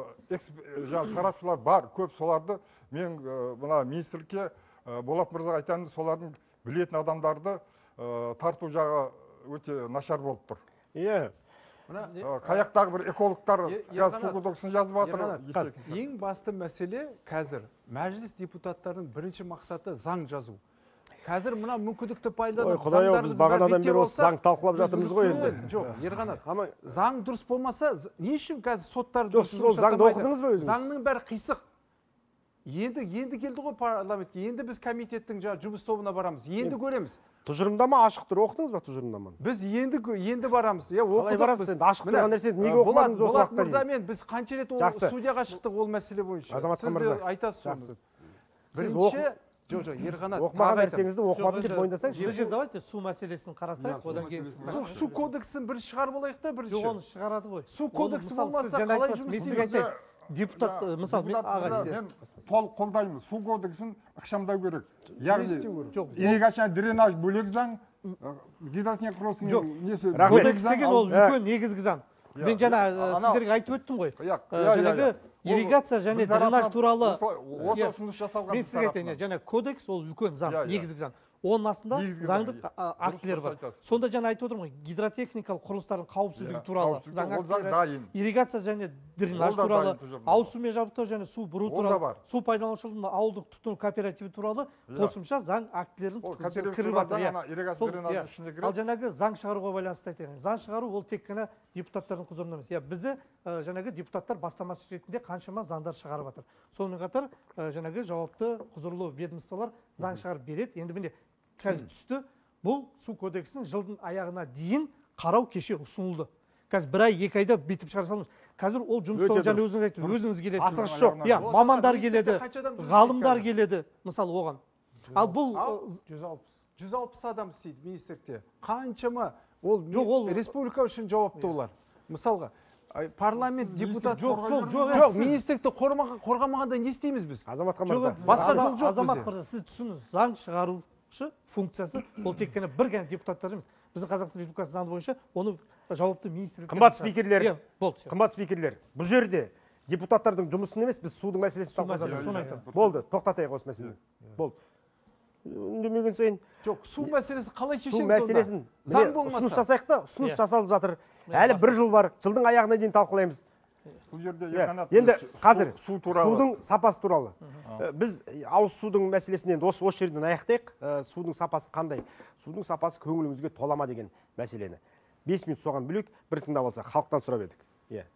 B: сарапшылар бар көп, соларды мен мына министрлікке Болат мырзаға айтамын, солардың білетін адамдарды тарту жағы өте нашар болып тұр.
A: Иә.
B: Қаяқтағы бір экологтар су кодексін жазып жатыр.
E: Ең басты мәселе қазір мәжіліс депутаттарының бірінші мақсаты заң жазу. Қазір мына мүмкіндікті пайдаланып
A: заңдарымызды бағанадан бері осы заң талқылап жатырмыз ғой енді.
E: Жоқ, Ерқанат. Заң дұрыс болмаса, не үшін қазір соттар дұрыс
A: жұмыс жасамайды?
E: Заңның бәрі қисық. Енді енді келді ғой парламентке. Енді біз комитеттің жұмыс тобына барамыз. Енді көреміз.
A: Тұжырымдама ашық тұр, оқыдыңыз ба тұжырымдаманы?
E: Біз енді енді барамыз. Е, оқыдық біз.
A: Ашық тұрған нәрсені неге оқымадыңыз осы уақытта?
E: Болат мырзамен біз қанша рет судьяға шықтық ол мәселе бойынша.
A: Азамат
E: мырза айтасыз соны. Бірінші Жоқ, жоқ, Ерқанат.
A: Оқымаған нәрсеңізді оқымадым деп мойындасаңыз.
D: Бұл жерде давайте су мәселесін қарастырайық, одан кейін
E: су кодексін бірінші шығарып алайық та бірінші.
D: Жоқ, оны шығарады ғой.
E: Су кодексі болмаса қалай жұмыс істейміз?
D: Депутат, мысалы, мен аға
B: мен толық қолдаймын. Су кодексін ықшамдау керек. Яғни ирригация дренаж бөлек заң, гидротехник құрылысының несі
D: бөлек заң. Деген ол үлкен негізгі заң. Мен жаңа сіздерге айтып өттім ғой. Жаңағы ирригация және дренаж туралы
B: осы ұсыныс жасалған.
D: Мен сізге айтайын, жаңа кодекс ол үлкен заң, негізгі заң. Оның астында заңдық актілер бар. Сонда жаңа айтып отырмын ғой, гидротехникалық құрылыстардың қауіпсіздігі туралы заң актілері, ирригация және дренаж туралы, ауыз сумен жабдықтау және су бұру туралы, су пайдаланушылардың ауылдық тұтыну кооперативі туралы қосымша заң актілерінің кіріп жатыр. Ал жаңағы заң шығаруға байланысты айтайын. Заң шығару ол тек қана депутаттардың құзырында емес. Бізді жаңағы депутаттар бастамасы ретінде қаншама заңдар шығарып жатыр. Сонымен қатар жаңағы жауапты құзырлы ведомстволар заң шығарып береді. Енді міне қазір түсті. Бұл су кодексінің жылдың аяғына дейін қарау кеше ұсынылды. Қазір бір ай, екі айда бітіп шығара саламыз. Қазір ол жұмыс тобы жаңа өзіңіз айтты, өзіңіз келесіз.
A: Асығыс жоқ.
D: Иә, мамандар келеді, ғалымдар келеді, мысалы оған. Ал бұл
E: жүз алпыс адам істейді министрлікте. қаншама ол республика үшін жауапты олар. Мысалға, парламент депутат
D: жоқ, сол жоқ.
E: Жоқ, министрлікті қорғамағанда не істейміз біз?
A: Азаматқа мырза.
E: Басқа жол жоқ
D: Азамат мырза, сіз түсініңіз, заң шығарушы функциясы ол тек қана бір ғана депутаттар емес. Біздің Қазақстан Республикасы заңы бойынша оны жауапты министрлік.
A: Қымбат спикерлер, қымбат спикерлер, бұл жерде депутаттардың жұмысын емес, біз судың мәселесін талқылап. Болды, тоқтатайық осы мәселені. Болды. Үндемеген сайын.
E: Жоқ, су мәселесі қалай шешеміз
A: сонда? Су мәселесін
E: заң болмаса.
A: Ұсыныс жасайық та, ұсыныс жасалып жатыр. Әлі бір жыл бар, жылдың аяғына дейін талқылаймыз.
B: Бұл жерде
A: енді қазір судың сапасы туралы. Біз ауыз судың мәселесін енді осы жерден аяқтайық. Судың сапасы қандай? Судың сапасы көңіліңізге тола ма деген мәселені. бес минут соған бөлек, бір тыңдап алсақ, халықтан сұрап едік. Иә.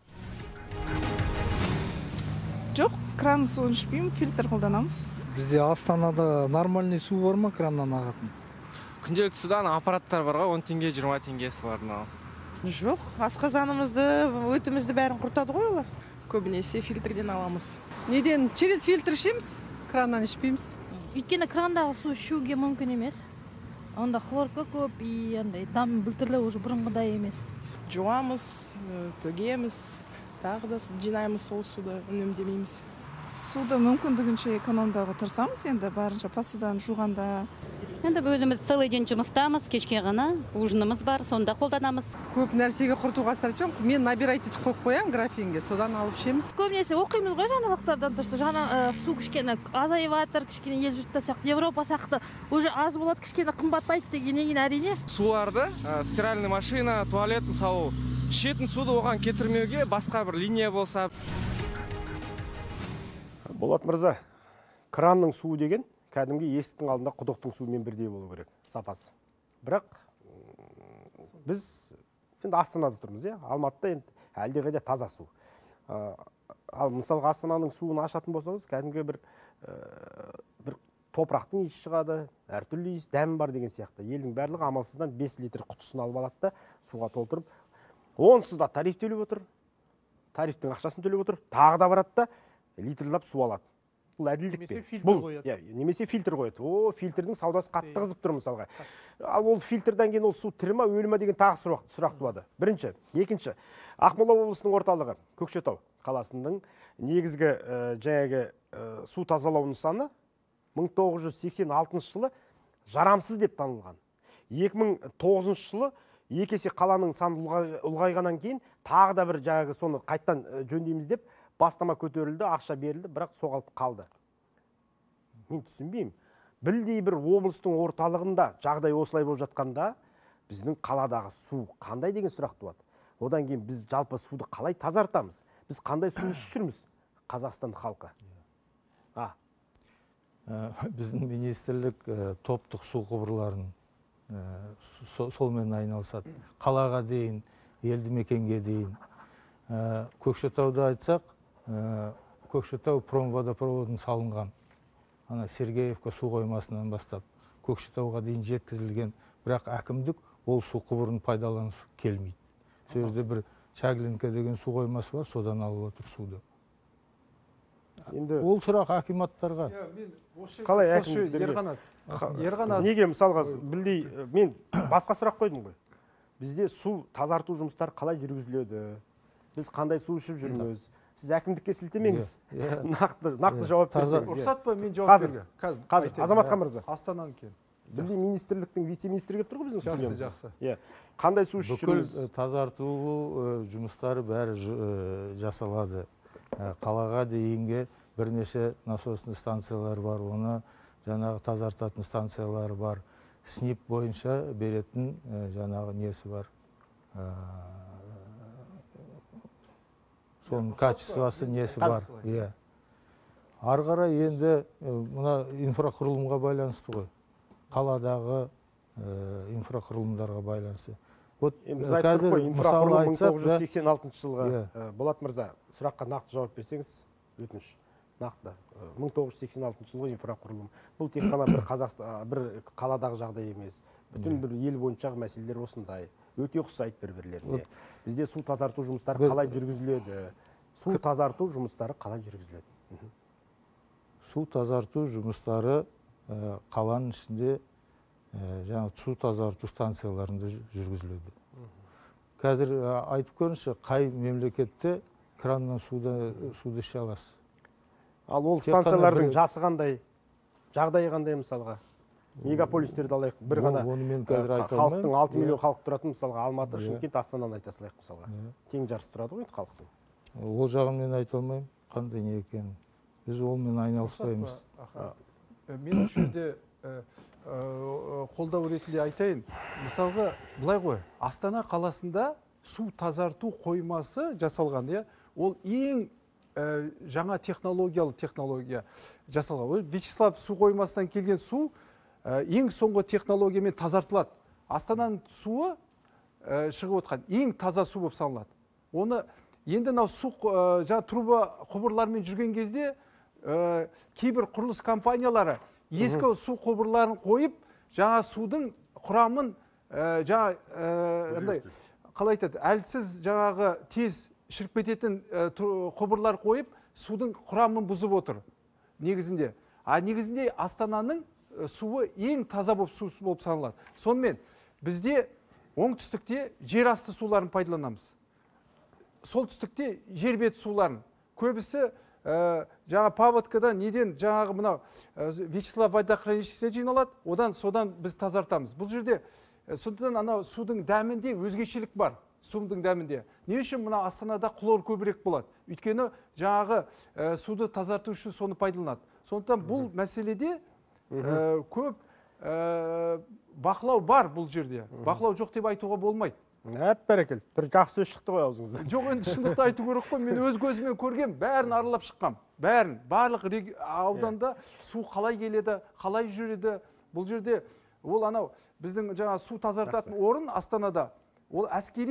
H: Жоқ, кран суын ішпеймін, фильтр қолданамыз.
C: Бізде Астанада нормальный су бар ма краннан ағатын?
I: Күнделікті судан аппараттар бар ғой, он теңге, жиырма теңге солардың ал.
H: Жоқ, асқазанымызды, өтімізді бәрін құртады ғой олар. Көбінесе фильтрден аламыз.
J: Неден? Через фильтр ішеміз, краннан ішпейміз.
K: Өйткені крандағы су ішуге мүмкін емес. Онда хлорка көп, и андай дам бүлтірлі уже бұрынғыдай емес.
H: Жуамыз, төгеміз, тағы да жинаймыз сол суды, үнемдемейміз. Суды мүмкіндігінше экономдауға тырысамыз, енді барынша посудан жуғанда.
L: Енді өзіміз целый день жұмыстамыз, кешке ғана ужинымыз бар, сонда қолданамыз.
J: Көп нәрсеге құртуға сәртем, мен набирать етіп қойып қоям графинге, содан алып ішеміз.
K: Көбінесе оқимыз ғой жаңалықтардан тұрсы, жаңа су кішкене азайып жатыр, кішкене ел жұртта сияқты, Европа сияқты уже аз болады, кішкене қымбаттайды дегеннен кейін әрине.
I: Суларды стиральный машина, туалет мысалы ішетін суды оған кетірмеуге басқа бір линия болса.
A: Болат мырза, кранның суы деген кәдімгі есіктің алдында құдықтың суымен бірдей болу керек, сапасы. Бірақ біз енді Астанада тұрмыз, Алматыда енді әлдеқайда таза су. ал мысалға Астананың суын ашатын болсаңыз, кәдімгі бір бір топырақтың иісі шығады, әртүрлі иіс, дәм бар деген сияқты. Елдің барлығы амалсыздан бес литр құтысын алып алады да, суға толтырып, онсыз да тариф төлеп отыр, тарифтің ақшасын төлеп отыр, тағы да барады да литрлап су алады. Бұл әділдік пе? Немесе фильтр қояды. О, фильтрдің саудасы қатты қызып тұр мысалға. Ал ол фильтрдан кейін ол су тірі ма, өлі ма деген тағы сұрақ, сұрақ туады. Бірінші, екінші, Ақмола облысының орталығы, Көкшетау қаласының негізгі жаңағы су тазалау нысаны мың тоғыз жүз сексен алтыншы жылы жарамсыз деп танылған. екі мың тоғызыншы жылы екі есе қаланың саны ұлғайғаннан кейін тағы да бір жаңағы соны қайттан жөндейміз деп бастама көтерілді, ақша берілді, бірақ соғалып қалды. Мен түсінбеймін. Білдей бір облыстың орталығында жағдай осылай болып жатқанда, біздің қаладағы су қандай деген сұрақ туады. Одан кейін біз жалпы суды қалай тазартамыз? Біз қандай су ішіп жүрміз? Қазақстан халқы. А.
C: Біздің министрлік топтық су құбырларын солмен айналысады. Қалаға дейін, елді мекенге дейін. Көкшетауды айтсақ, Көкшетау промводопроводын салынған. Ана Сергеевка су қоймасынан бастап Көкшетауға дейін жеткізілген, бірақ әкімдік ол су құбырын пайдаланып келмейді. Сөзде бір Чаглинка деген су қоймасы бар, содан алып отыр суды. Ол сұрақ акиматтарға.
A: Қалай әкімдіктерге? Неге мысалға білдей, мен басқа сұрақ қойдым ғой. Бізде су тазарту жұмыстары қалай жүргізіледі? Біз қандай су ішіп жүрміз? Сіз әкімдікке сілтемеңіз. Нақты жауап берсеңіз.
E: Ұрсат па, мен жауап берге.
A: Қазір, Азамат Қамырза.
E: Астанадан кен.
A: Білдей министрліктің вице-министрі келіп тұр ғой біздің
E: студиямызға. Жақсы,
A: жақсы. Қандай су ішіп жүрміз?
C: Бүкіл тазарту жұмыстары бәрі жасалады. Қалаға дейінге бірнеше насосный станциялар бар, оны жаңағы тазартатын станциялары бар. СНИП бойынша беретін жаңағы несі бар. Соның качествосы несі бар. Арғара енді мұна инфрақұрылымға байланысты ғой. Қаладағы инфрақұрылымдарға байланысты.
A: Қазір мысалы айтсақ, мың тоғыз жүз сексен алтыншы жылға Болат мырза, сұраққа нақты жауап берсеңіз, өтініш. Нақты. мың тоғыз жүз сексен алтыншы жылғы инфрақұрылым. Бұл тек қана бір Қазақстан, бір қаладағы жағдай емес. Бүтін бір ел бойынша мәселелер осындай. Өте ұқсайды бір-бірлеріне. Бізде су тазарту жұмыстары қалай жүргізіледі? Су тазарту жұмыстары қалай жүргізіледі?
C: Су тазарту жұмыстары қаланың ішінде жаңа су тазарту станцияларында жүргізіледі. Қазір айтып көріңізші, қай мемлекетте краннан суды іше аласыз?
A: Ал ол станциялардың жасы қандай, жағдайы қандай мысалға? Мегаполистерді алайық, бір ғана халықтың алты миллион халық тұратын мысалға Алматы, Шымкент, Астананы айта салайық мысалға. Тең жарыс тұрады ғой халықтың.
C: Ол жағын мен айта алмаймын, қандай не екенін. Біз олмен айналыспаймыз.
E: Мен үшін де қолдау ретінде айтайын. Мысалға, былай ғой, Астана қаласында су тазарту қоймасы жасалған, ол ең жаңа технологиялы технология жасалған. Вячеслав су қоймасынан келген су ең соңғы технологиямен тазартылады. Астананың суы шығып отқан ең таза су болып саналады. Оны енді мынау су жаңа труба құбырлармен жүрген кезде кейбір құрылыс компаниялары ескі су құбырларын қойып, жаңа судың құрамын жаңа қалай айтады, әлсіз жаңағы тез шіріп кететін құбырлар қойып, судың құрамын бұзып отыр негізінде. А негізінде Астананың суы ең таза болып су болып саналады. Сонымен бізде оңтүстікте жер асты суларын пайдаланамыз. Солтүстікте жер беті суларын. Көбісі жаңа паводкадан неден жаңағы мынау Вячеслав водохранилищесіне жиналады, одан содан біз тазартамыз. Бұл жерде сондықтан анау судың дәмінде өзгешелік бар. Судың дәмінде. Не үшін мына Астанада хлор көбірек болады? Өйткені жаңағы суды тазарту үшін соны пайдаланады. Сондықтан бұл мәселеде көп бақылау бар бұл жерде. Бақылау жоқ деп айтуға болмайды.
A: Әп бәрекел, бір жақсы сөз шықты ғой аузыңыздан.
E: Жоқ, енді шындықты айту керек қой. Мен өз көзіммен көргем, бәрін аралап шыққам. Бәрін, барлық ауданда су қалай келеді, қалай жүреді. Бұл жерде ол анау біздің жаңа су тазартатын орын Астанада, ол әскери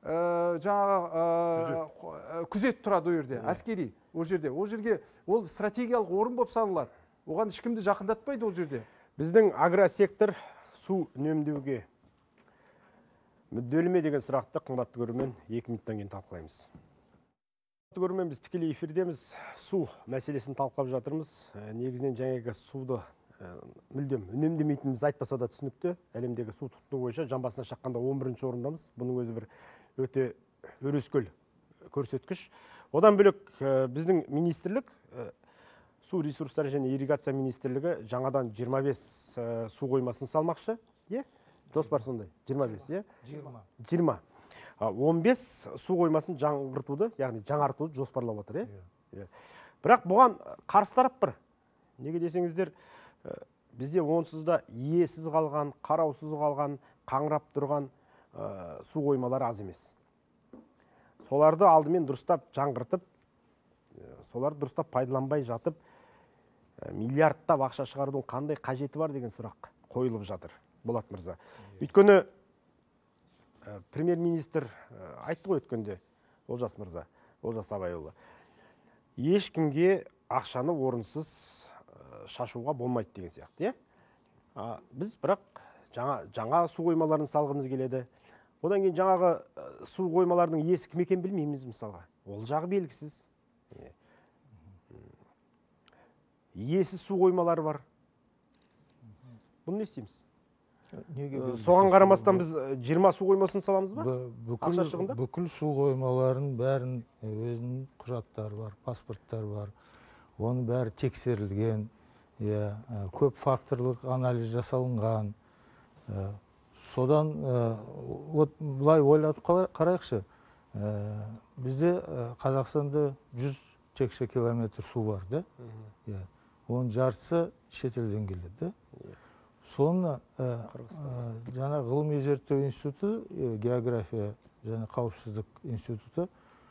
E: жаңағы күзет тұрады ол жерде, әскери ол жерде. Ол жерге ол стратегиялық орын болып саналады. Оған ешкімді жақындатпайды ол жерде.
A: Біздің агросектор су үнемдеуге мүдделі ме деген сұрақты қымбатты көрермен екі минуттан кейін талқылаймыз. Қымбатты көрермен, біз тікелей эфирдеміз, су мәселесін талқылап жатырмыз. Негізінен жаңағы суды мүлдем үнемдемейтініміз айтпаса да түсінікті. Әлемдегі су тұтыну бойынша жан басына шаққанда он бірінші орындамыз. Бұның өзі бір өте өрескел көрсеткіш. Одан бөлек біздің министрлік, су ресурстары және ирригация министрлігі жаңадан жиырма бес су қоймасын салмақшы. Е? Жоспар сондай. жиырма бес, е? жиырма. он бес су қоймасын жаңғыртуды, яғни жаңартуды жоспарлап отыр, е? Бірақ бұған қарсы тарап бір. Неге десеңіздер, бізде онсыз да иесіз қалған, қараусыз қалған, қаңырап тұрған су қоймалары аз емес. Соларды алдымен дұрыстап жаңғыртып, соларды дұрыстап пайдаланбай жатып, миллиардтап ақша шығарудың қандай қажеті бар деген сұрақ қойылып жатыр, Болат мырза. Өйткені премьер-министр айтты ғой өткенде, Олжас мырза, Олжас Абайұлы. Ешкімге ақшаны орынсыз шашуға болмайды деген сияқты, е? Біз бірақ жаңа, жаңа су қоймаларын салғымыз келеді. Одан кейін жаңағы су қоймалардың иесі кім екенін білмейміз мысалға. Ол жағы белгісіз. Иесіз су қоймалары бар. Бұны не істейміз? Соған қарамастан біз жиырма су қоймасын саламыз ба?
C: Бүкіл су қоймаларын бәрін өзінің құжаттары бар, паспорттар бар. Оның бәрі тексерілген, көп факторлық анализ жасалынған. Содан бұлай ойлатып қарайықшы. Бізде Қазақстанда жүз текше километр су бар, да? Оның жартысы шетелден келеді. Соны жаңа ғылыми зерттеу институты, география және қауіпсіздік институты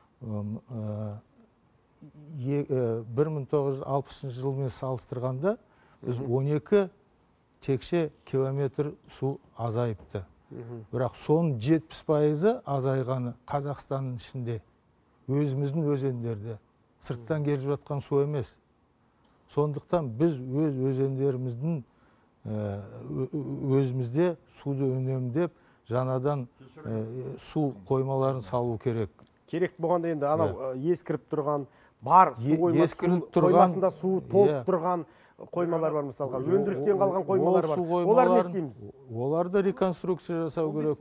C: бір мың тоғыз жүз алпысыншы жылмен салыстырғанда біз он екі текше километр су азайыпты. Бірақ соның жетпіс пайызы азайғаны Қазақстанның ішінде, өзіміздің өзендерде, сырттан келіп жатқан су емес. Сондықтан біз өз өзендеріміздің өзімізде суды үнемдеп, жаңадан су қоймаларын салу керек.
A: Керек болғанда енді анау ескіріп тұрған, бар су қоймасында су толып тұрған қоймалар бар мысалға. Өндірістен қалған қоймалар бар. Олар не істейміз?
C: Оларды реконструкция жасау керек.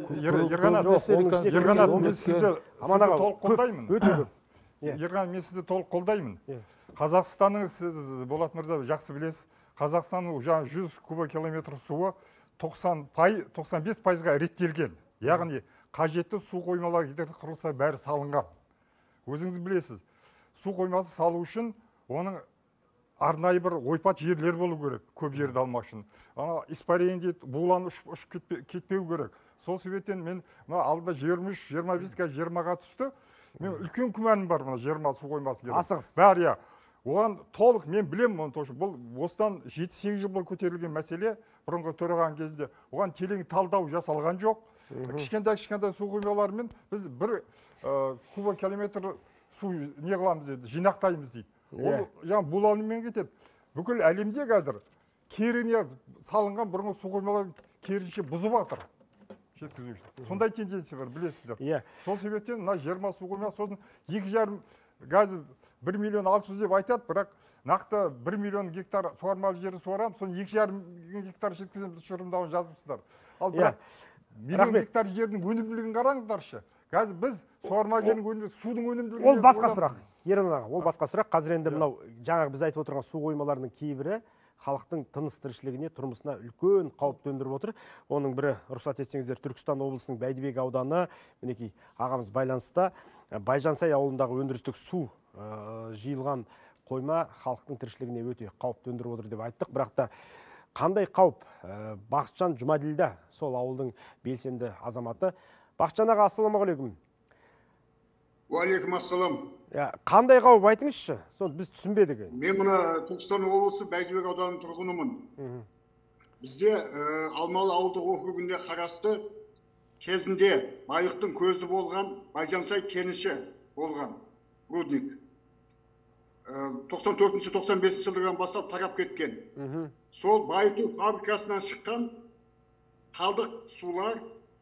B: Ерғанат, мен сізді толық қолдаймын. Ерғанат, мен сізді толық қолдаймын. Қазақстанның, сіз Болат мырза жақсы білесіз, Қазақстанның жаңа жүз кубокилометр суы тоқсан бес пайызға реттелген. Яғни қажетті су қоймалар құрылыстар бәрі салынған. Өзіңіз білесіз, су қоймасы салу үшін оның арнайы бір ойпат жерлер болу керек, көп жерді алмақ үшін. Испарейін дейді, булан ұшып кетпеу керек. Сол себептен мен алдында жиырма үш жиырма беске жиырмаға түсті. Мен үлкен күмәнім бар мына жиырма су қоймасы керек.
A: Асығыз.
B: Бәрі, я. Оған толық мен білем, бұл осыдан жеті сегіз жыл бұл көтерілген мәселе, бұрынғы төрағаның кезінде. Оған терең талдау жасалған жоқ. Кішкентай-кішкентай су қоймаларымен біз бір кубокилометр су не қыламыз дейді, жинақтаймыз дейді. Ол жаңа буланымен кетеді. Бүкіл әлемде қазір керіне салынған бұрынғы су қоймалар керінше бұзып жатыр. Сондай тенденция бар, білесіздер. Сол себептен мына жиырма су қойма сосын екі жарым газы бір миллион алты жүз деп айтады, бірақ нақты бір миллион гектар суармалы жері суарамыз, соны екі жарым гектар жеткіземіз тұжырымдауын жазыпсыздар. Ал бірақ миллион гектар жердің өнімділігін қараңыздаршы. Қазір біз суармалы жердің өнімділігі, судың өнімділігі.
A: Ол басқа сұрақ. Ернан аға, ол басқа сұрақ. Қазір енді мынау жаңағы біз айтып отырған су қоймаларының кейбірі халықтың тыныс тіршілігіне, тұрмысына үлкен қауіп төндіріп отыр. Оның бірі, рұқсат етсеңіздер, Түркістан облысының Бәйдібек ауданы, мінекей ағамыз байланыста, Байжансай ауылындағы өндірістік су жиылған қойма халықтың тіршілігіне өте қауіп төндіріп отыр деп айттық. Бірақ та қандай қауіп? Бақытжан Жұмаділда, сол ауылдың белсенді азаматы. Бақытжан аға, ассалаумағалейкум.
M: Уалейкум ассалам.
A: Қандай қауіп айтыңызшы? Соны біз түсінбедік.
M: Мен мына Түркістан облысы Бәйдібек ауданының тұрғынымын. Бізде Алмалы ауылдық округінде қарасты кезінде байлықтың көзі болған Байжансай кеніші болған рудник. тоқсан төртінші тоқсан бесінші жылдан бастап тарап кеткен. Сол байыту фабрикасынан шыққан қалдық сулар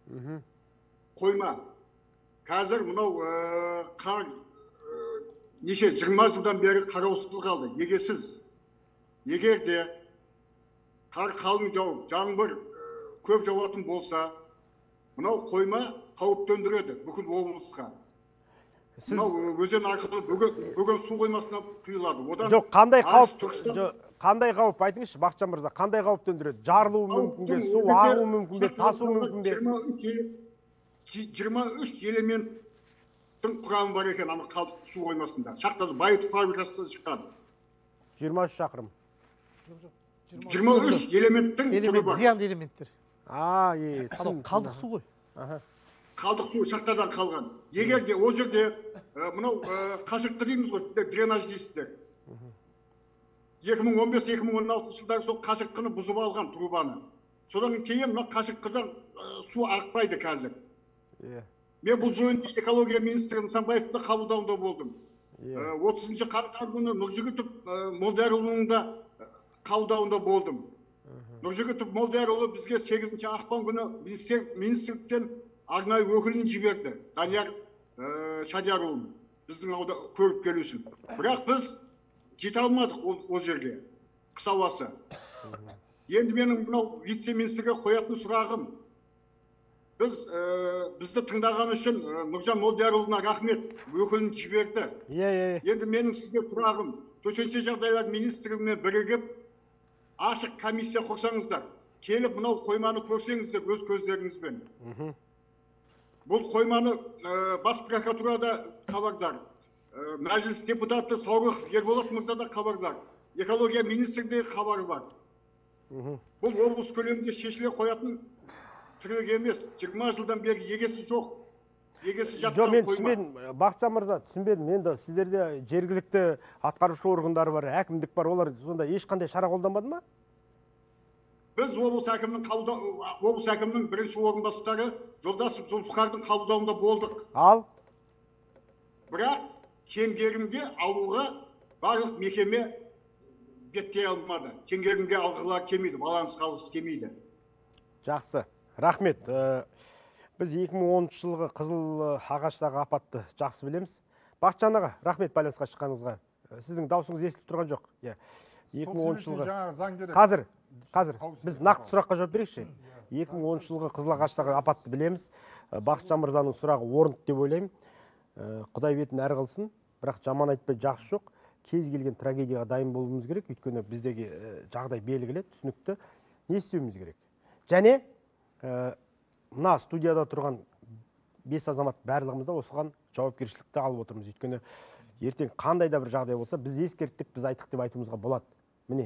M: қойма. Қазір мынау қар неше жиырма жылдан бері қараусыз қалды, егесіз. Егер де қар қалың жауып, жаңбыр көп жауатын болса, мынау қойма қауіп төндіреді бүкіл облысқа. Мынау өзен арқылы бүгін су қоймасына құйылады.
A: Жоқ, қандай қауіп, қандай қауіп айтыңызшы, Бақытжан мырза, қандай қауіп төндіреді? Жарылуы мүмкін бе, су ағуы мүмкін бе, тасуы мүмкін бе?
M: жиырма үш элементтің құрамы бар екен ана су қоймасында. Шақтады байыту фабрикасынан шыққан.
A: жиырма үш шақырым.
M: жиырма үш элементтің түрі бар.
D: Зиянды элементтер.
A: А, е,
D: қалдық су ғой.
M: Қалдық су шақтадан қалған. Егер де ол жерде мынау қашықты дейміз ғой, сіздер дренаж дейсіздер. екі мың он бес екі мың он алтыншы жылдары сол қашықтыны бұзып алған трубаны. Содан кейін мына қашықтыдан су ақпайды қазір. Мен бұл жөнінде экология министрі Нысанбаевты қабылдауында болдым. отызыншы қаңтар күні Нұржігітов Молдайұлының да қабылдауында болдым. Нұржігітов Молдайұлы бізге сегізінші ақпан күні министрліктен арнайы өкілін жіберді. Данияр Шадиярұлын біздің ауда көріп келу үшін. Бірақ біз жете алмадық ол жерге. Қыс ауасы. Енді менің мынау вице-министрге қоятын сұрағым. Біз бізді тыңдаған үшін Нұржан Молдайұлына рахмет, өкілін жіберді. Енді менің сізге сұрағым, төтенше жағдайлар министрлігімен бірігіп, ашық комиссия құрсаңыздар, келіп мынау қойманы көрсеңіздер өз көздеріңізбен. Бұл қойманы бас прокуратурада хабардар, мәжіліс депутаты Саурықов Ерболат мырза да хабардар, экология министрде хабары бар. Бұл облыс көлемінде шешіле қоятын тірек емес, жиырма жылдан бері егесі жоқ. Егесі жатқан қойма.
A: Жоқ, мен түсінбедім, Бақытжан мырза, түсінбедім. Енді сіздерде жергілікті атқарушы органдар бар, әкімдік бар, олар сонда ешқандай шара қолданбады ма?
M: Біз облыс әкімінің қабылдау, облыс әкімінің бірінші орынбасары Жолдасов Зұлпықардың қабылдауында болдық.
A: Ал?
M: Бірақ теңгерімге алуға барлық мекеме беттей алмады. Теңгерімге алғылар келмейді, баланс қалғысы келмейді.
A: Жақсы, рахмет. Біз екі мың оныншы жылғы Қызыл ағаштағы апатты жақсы білеміз. Бақытжан аға, рахмет байланысқа шыққаныңызға. Сіздің даусыңыз естіліп тұрған жоқ. екі мың оныншы жылғы қазір қазір біз нақты сұраққа жауап берейікші. екі мың оныншы жылғы Қызыл ағаштағы апатты білеміз. Бақытжан мырзаның сұрағы орынды деп ойлаймын. Құдай бетін әрі қылсын, бірақ жаман айтпай жақсы жоқ. Кез келген трагедияға дайын болуымыз керек, өйткені біздегі жағдай белгілі, түсінікті. Не істеуіміз керек? Және мына студияда тұрған бес азамат барлығымыз да осыған жауапкершілікті алып отырмыз. Өйткені ертең қандай да бір жағдай болса, біз ескерттік, біз айттық деп айтуымызға болады. Міне.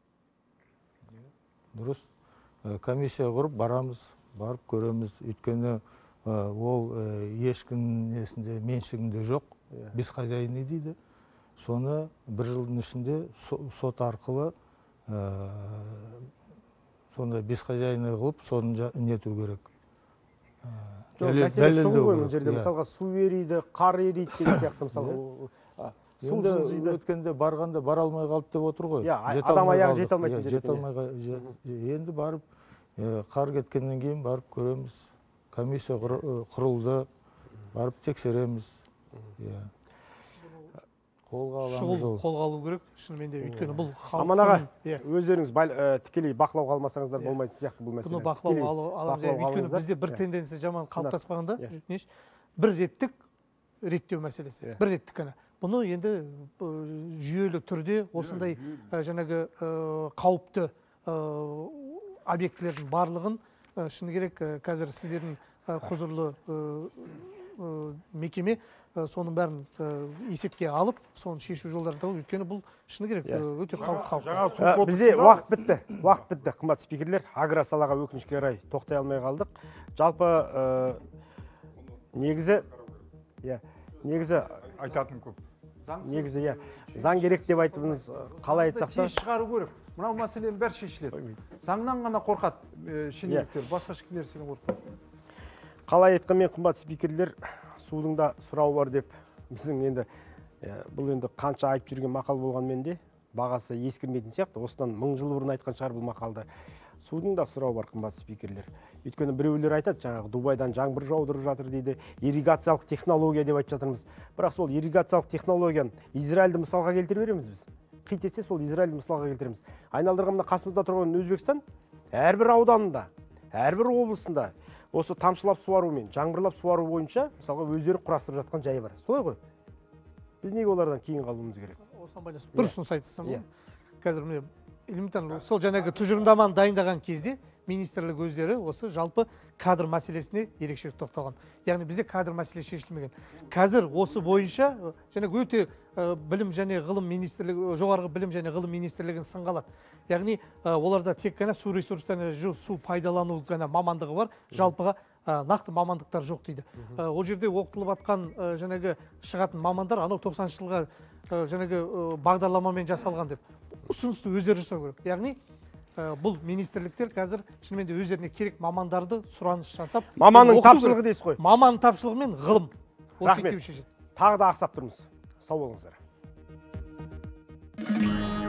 C: Дұрыс. Комиссия құрып барамыз, барып көреміз. Өйткені ол ешкім несінде меншігінде жоқ. Біз хозяины дейді. Соны бір жылдың ішінде сот арқылы сонда без хозяина қылып, соны нету керек.
A: Мәселе шығу ғой, жерде мысалға су ериді, қар ериді деген сияқты мысалы.
C: Енді өткенде барғанда бара алмай қалды деп отыр ғой.
A: Адам аяғы жете алмайтын
C: жерде. Енді барып, қар кеткеннен кейін барып көреміз. Комиссия құрылды, барып тексереміз.
D: Шұғыл қолға алу керек, шынымен де өйткені бұл халықтың...
A: Аман аға, өздеріңіз тікелей бақылауға алмасаңыздар болмайтын сияқты бұл мәселе.
D: Бұны бақылауға аламыз, өйткені бізде бір тенденция жаман қалыптаспағанда, бір реттік реттеу мәселесі, бір реттік қана. Бұны енді жүйелі түрде осындай жаңағы қауіпті объектілердің барлығын шыны керек қазір сіздердің құзырлы мекеме соның бәрін есепке алып, соны шешу жолдарын тауып, өйткені бұл шыны керек өте қауіпті.
A: Бізде уақыт бітті, уақыт бітті, қымбатты спикерлер. Агросалаға өкінішке орай тоқтай алмай қалдық. Жалпы негізі, негізі
B: айтатын көп.
A: Негізі, заң керек деп айтымыз қалай айтсақ та.
E: Тез шығару керек. Мынау мәселенің бәрі шешіледі. Заңнан ғана қорқады шенеуніктер, басқа ешкімдер сенен қорқады.
A: Қалай айтқанмен қымбат спикерлер, судың да сұрауы бар деп, біздің енді бұл енді қанша айтып жүрген мақал болғанмен де бағасы ескірмейтін сияқты. Осыдан мың жыл бұрын айтқан шығар бұл мақалды. Судың да сұрауы бар, қымбат спикерлер. Өйткені біреулер айтады, жаңағы Дубайдан жаңбыр жаудырып жатыр дейді, ирригациялық технология деп айтып жатырмыз. Бірақ сол ирригациялық технологияны Израильді мысалға келтіре береміз біз. Қит етсе сол Израильді мысалға келтіреміз. Айналдырғанда қасымызда тұрған Өзбекстан әрбір ауданында, әрбір облысында осы тамшылап суару мен жаңбырлап суару бойынша мысалға өздері құрастырып жатқан жайы бар. Солай ғой. Біз неге олардан кейін қалуымыз керек?
D: Осыған байланысты бір ұсыныс айтсам, қазір міне элементарно сол жаңағы тұжырымдаманы дайындаған кезде министрлік өздері осы жалпы кадр мәселесіне ерекшелік тоқталған. Яғни бізде кадр мәселесі шешілмеген. Қазір осы бойынша жаңағы өте білім және ғылым министрлігі, жоғарғы білім және ғылым министрлігін сынға алады. Яғни оларда тек қана су ресурстарына су пайдалану ғана мамандығы бар, жалпыға нақты мамандықтар жоқ дейді. Ол жерде оқытылып жатқан жаңағы шығатын мамандар анау тоқсаныншы жылға жаңағы бағдарламамен жасалған деп ұсынысты өздері жасау керек. Яғни бұл министрліктер қазір шынымен де өздеріне керек мамандарды сұраныс жасап,
A: маманның тапшылығы дейсіз ғой.
D: Маман тапшылығы мен ғылым.
A: Рахмет. Тағы да ақсап тұрмыз. Сау болыңыздар.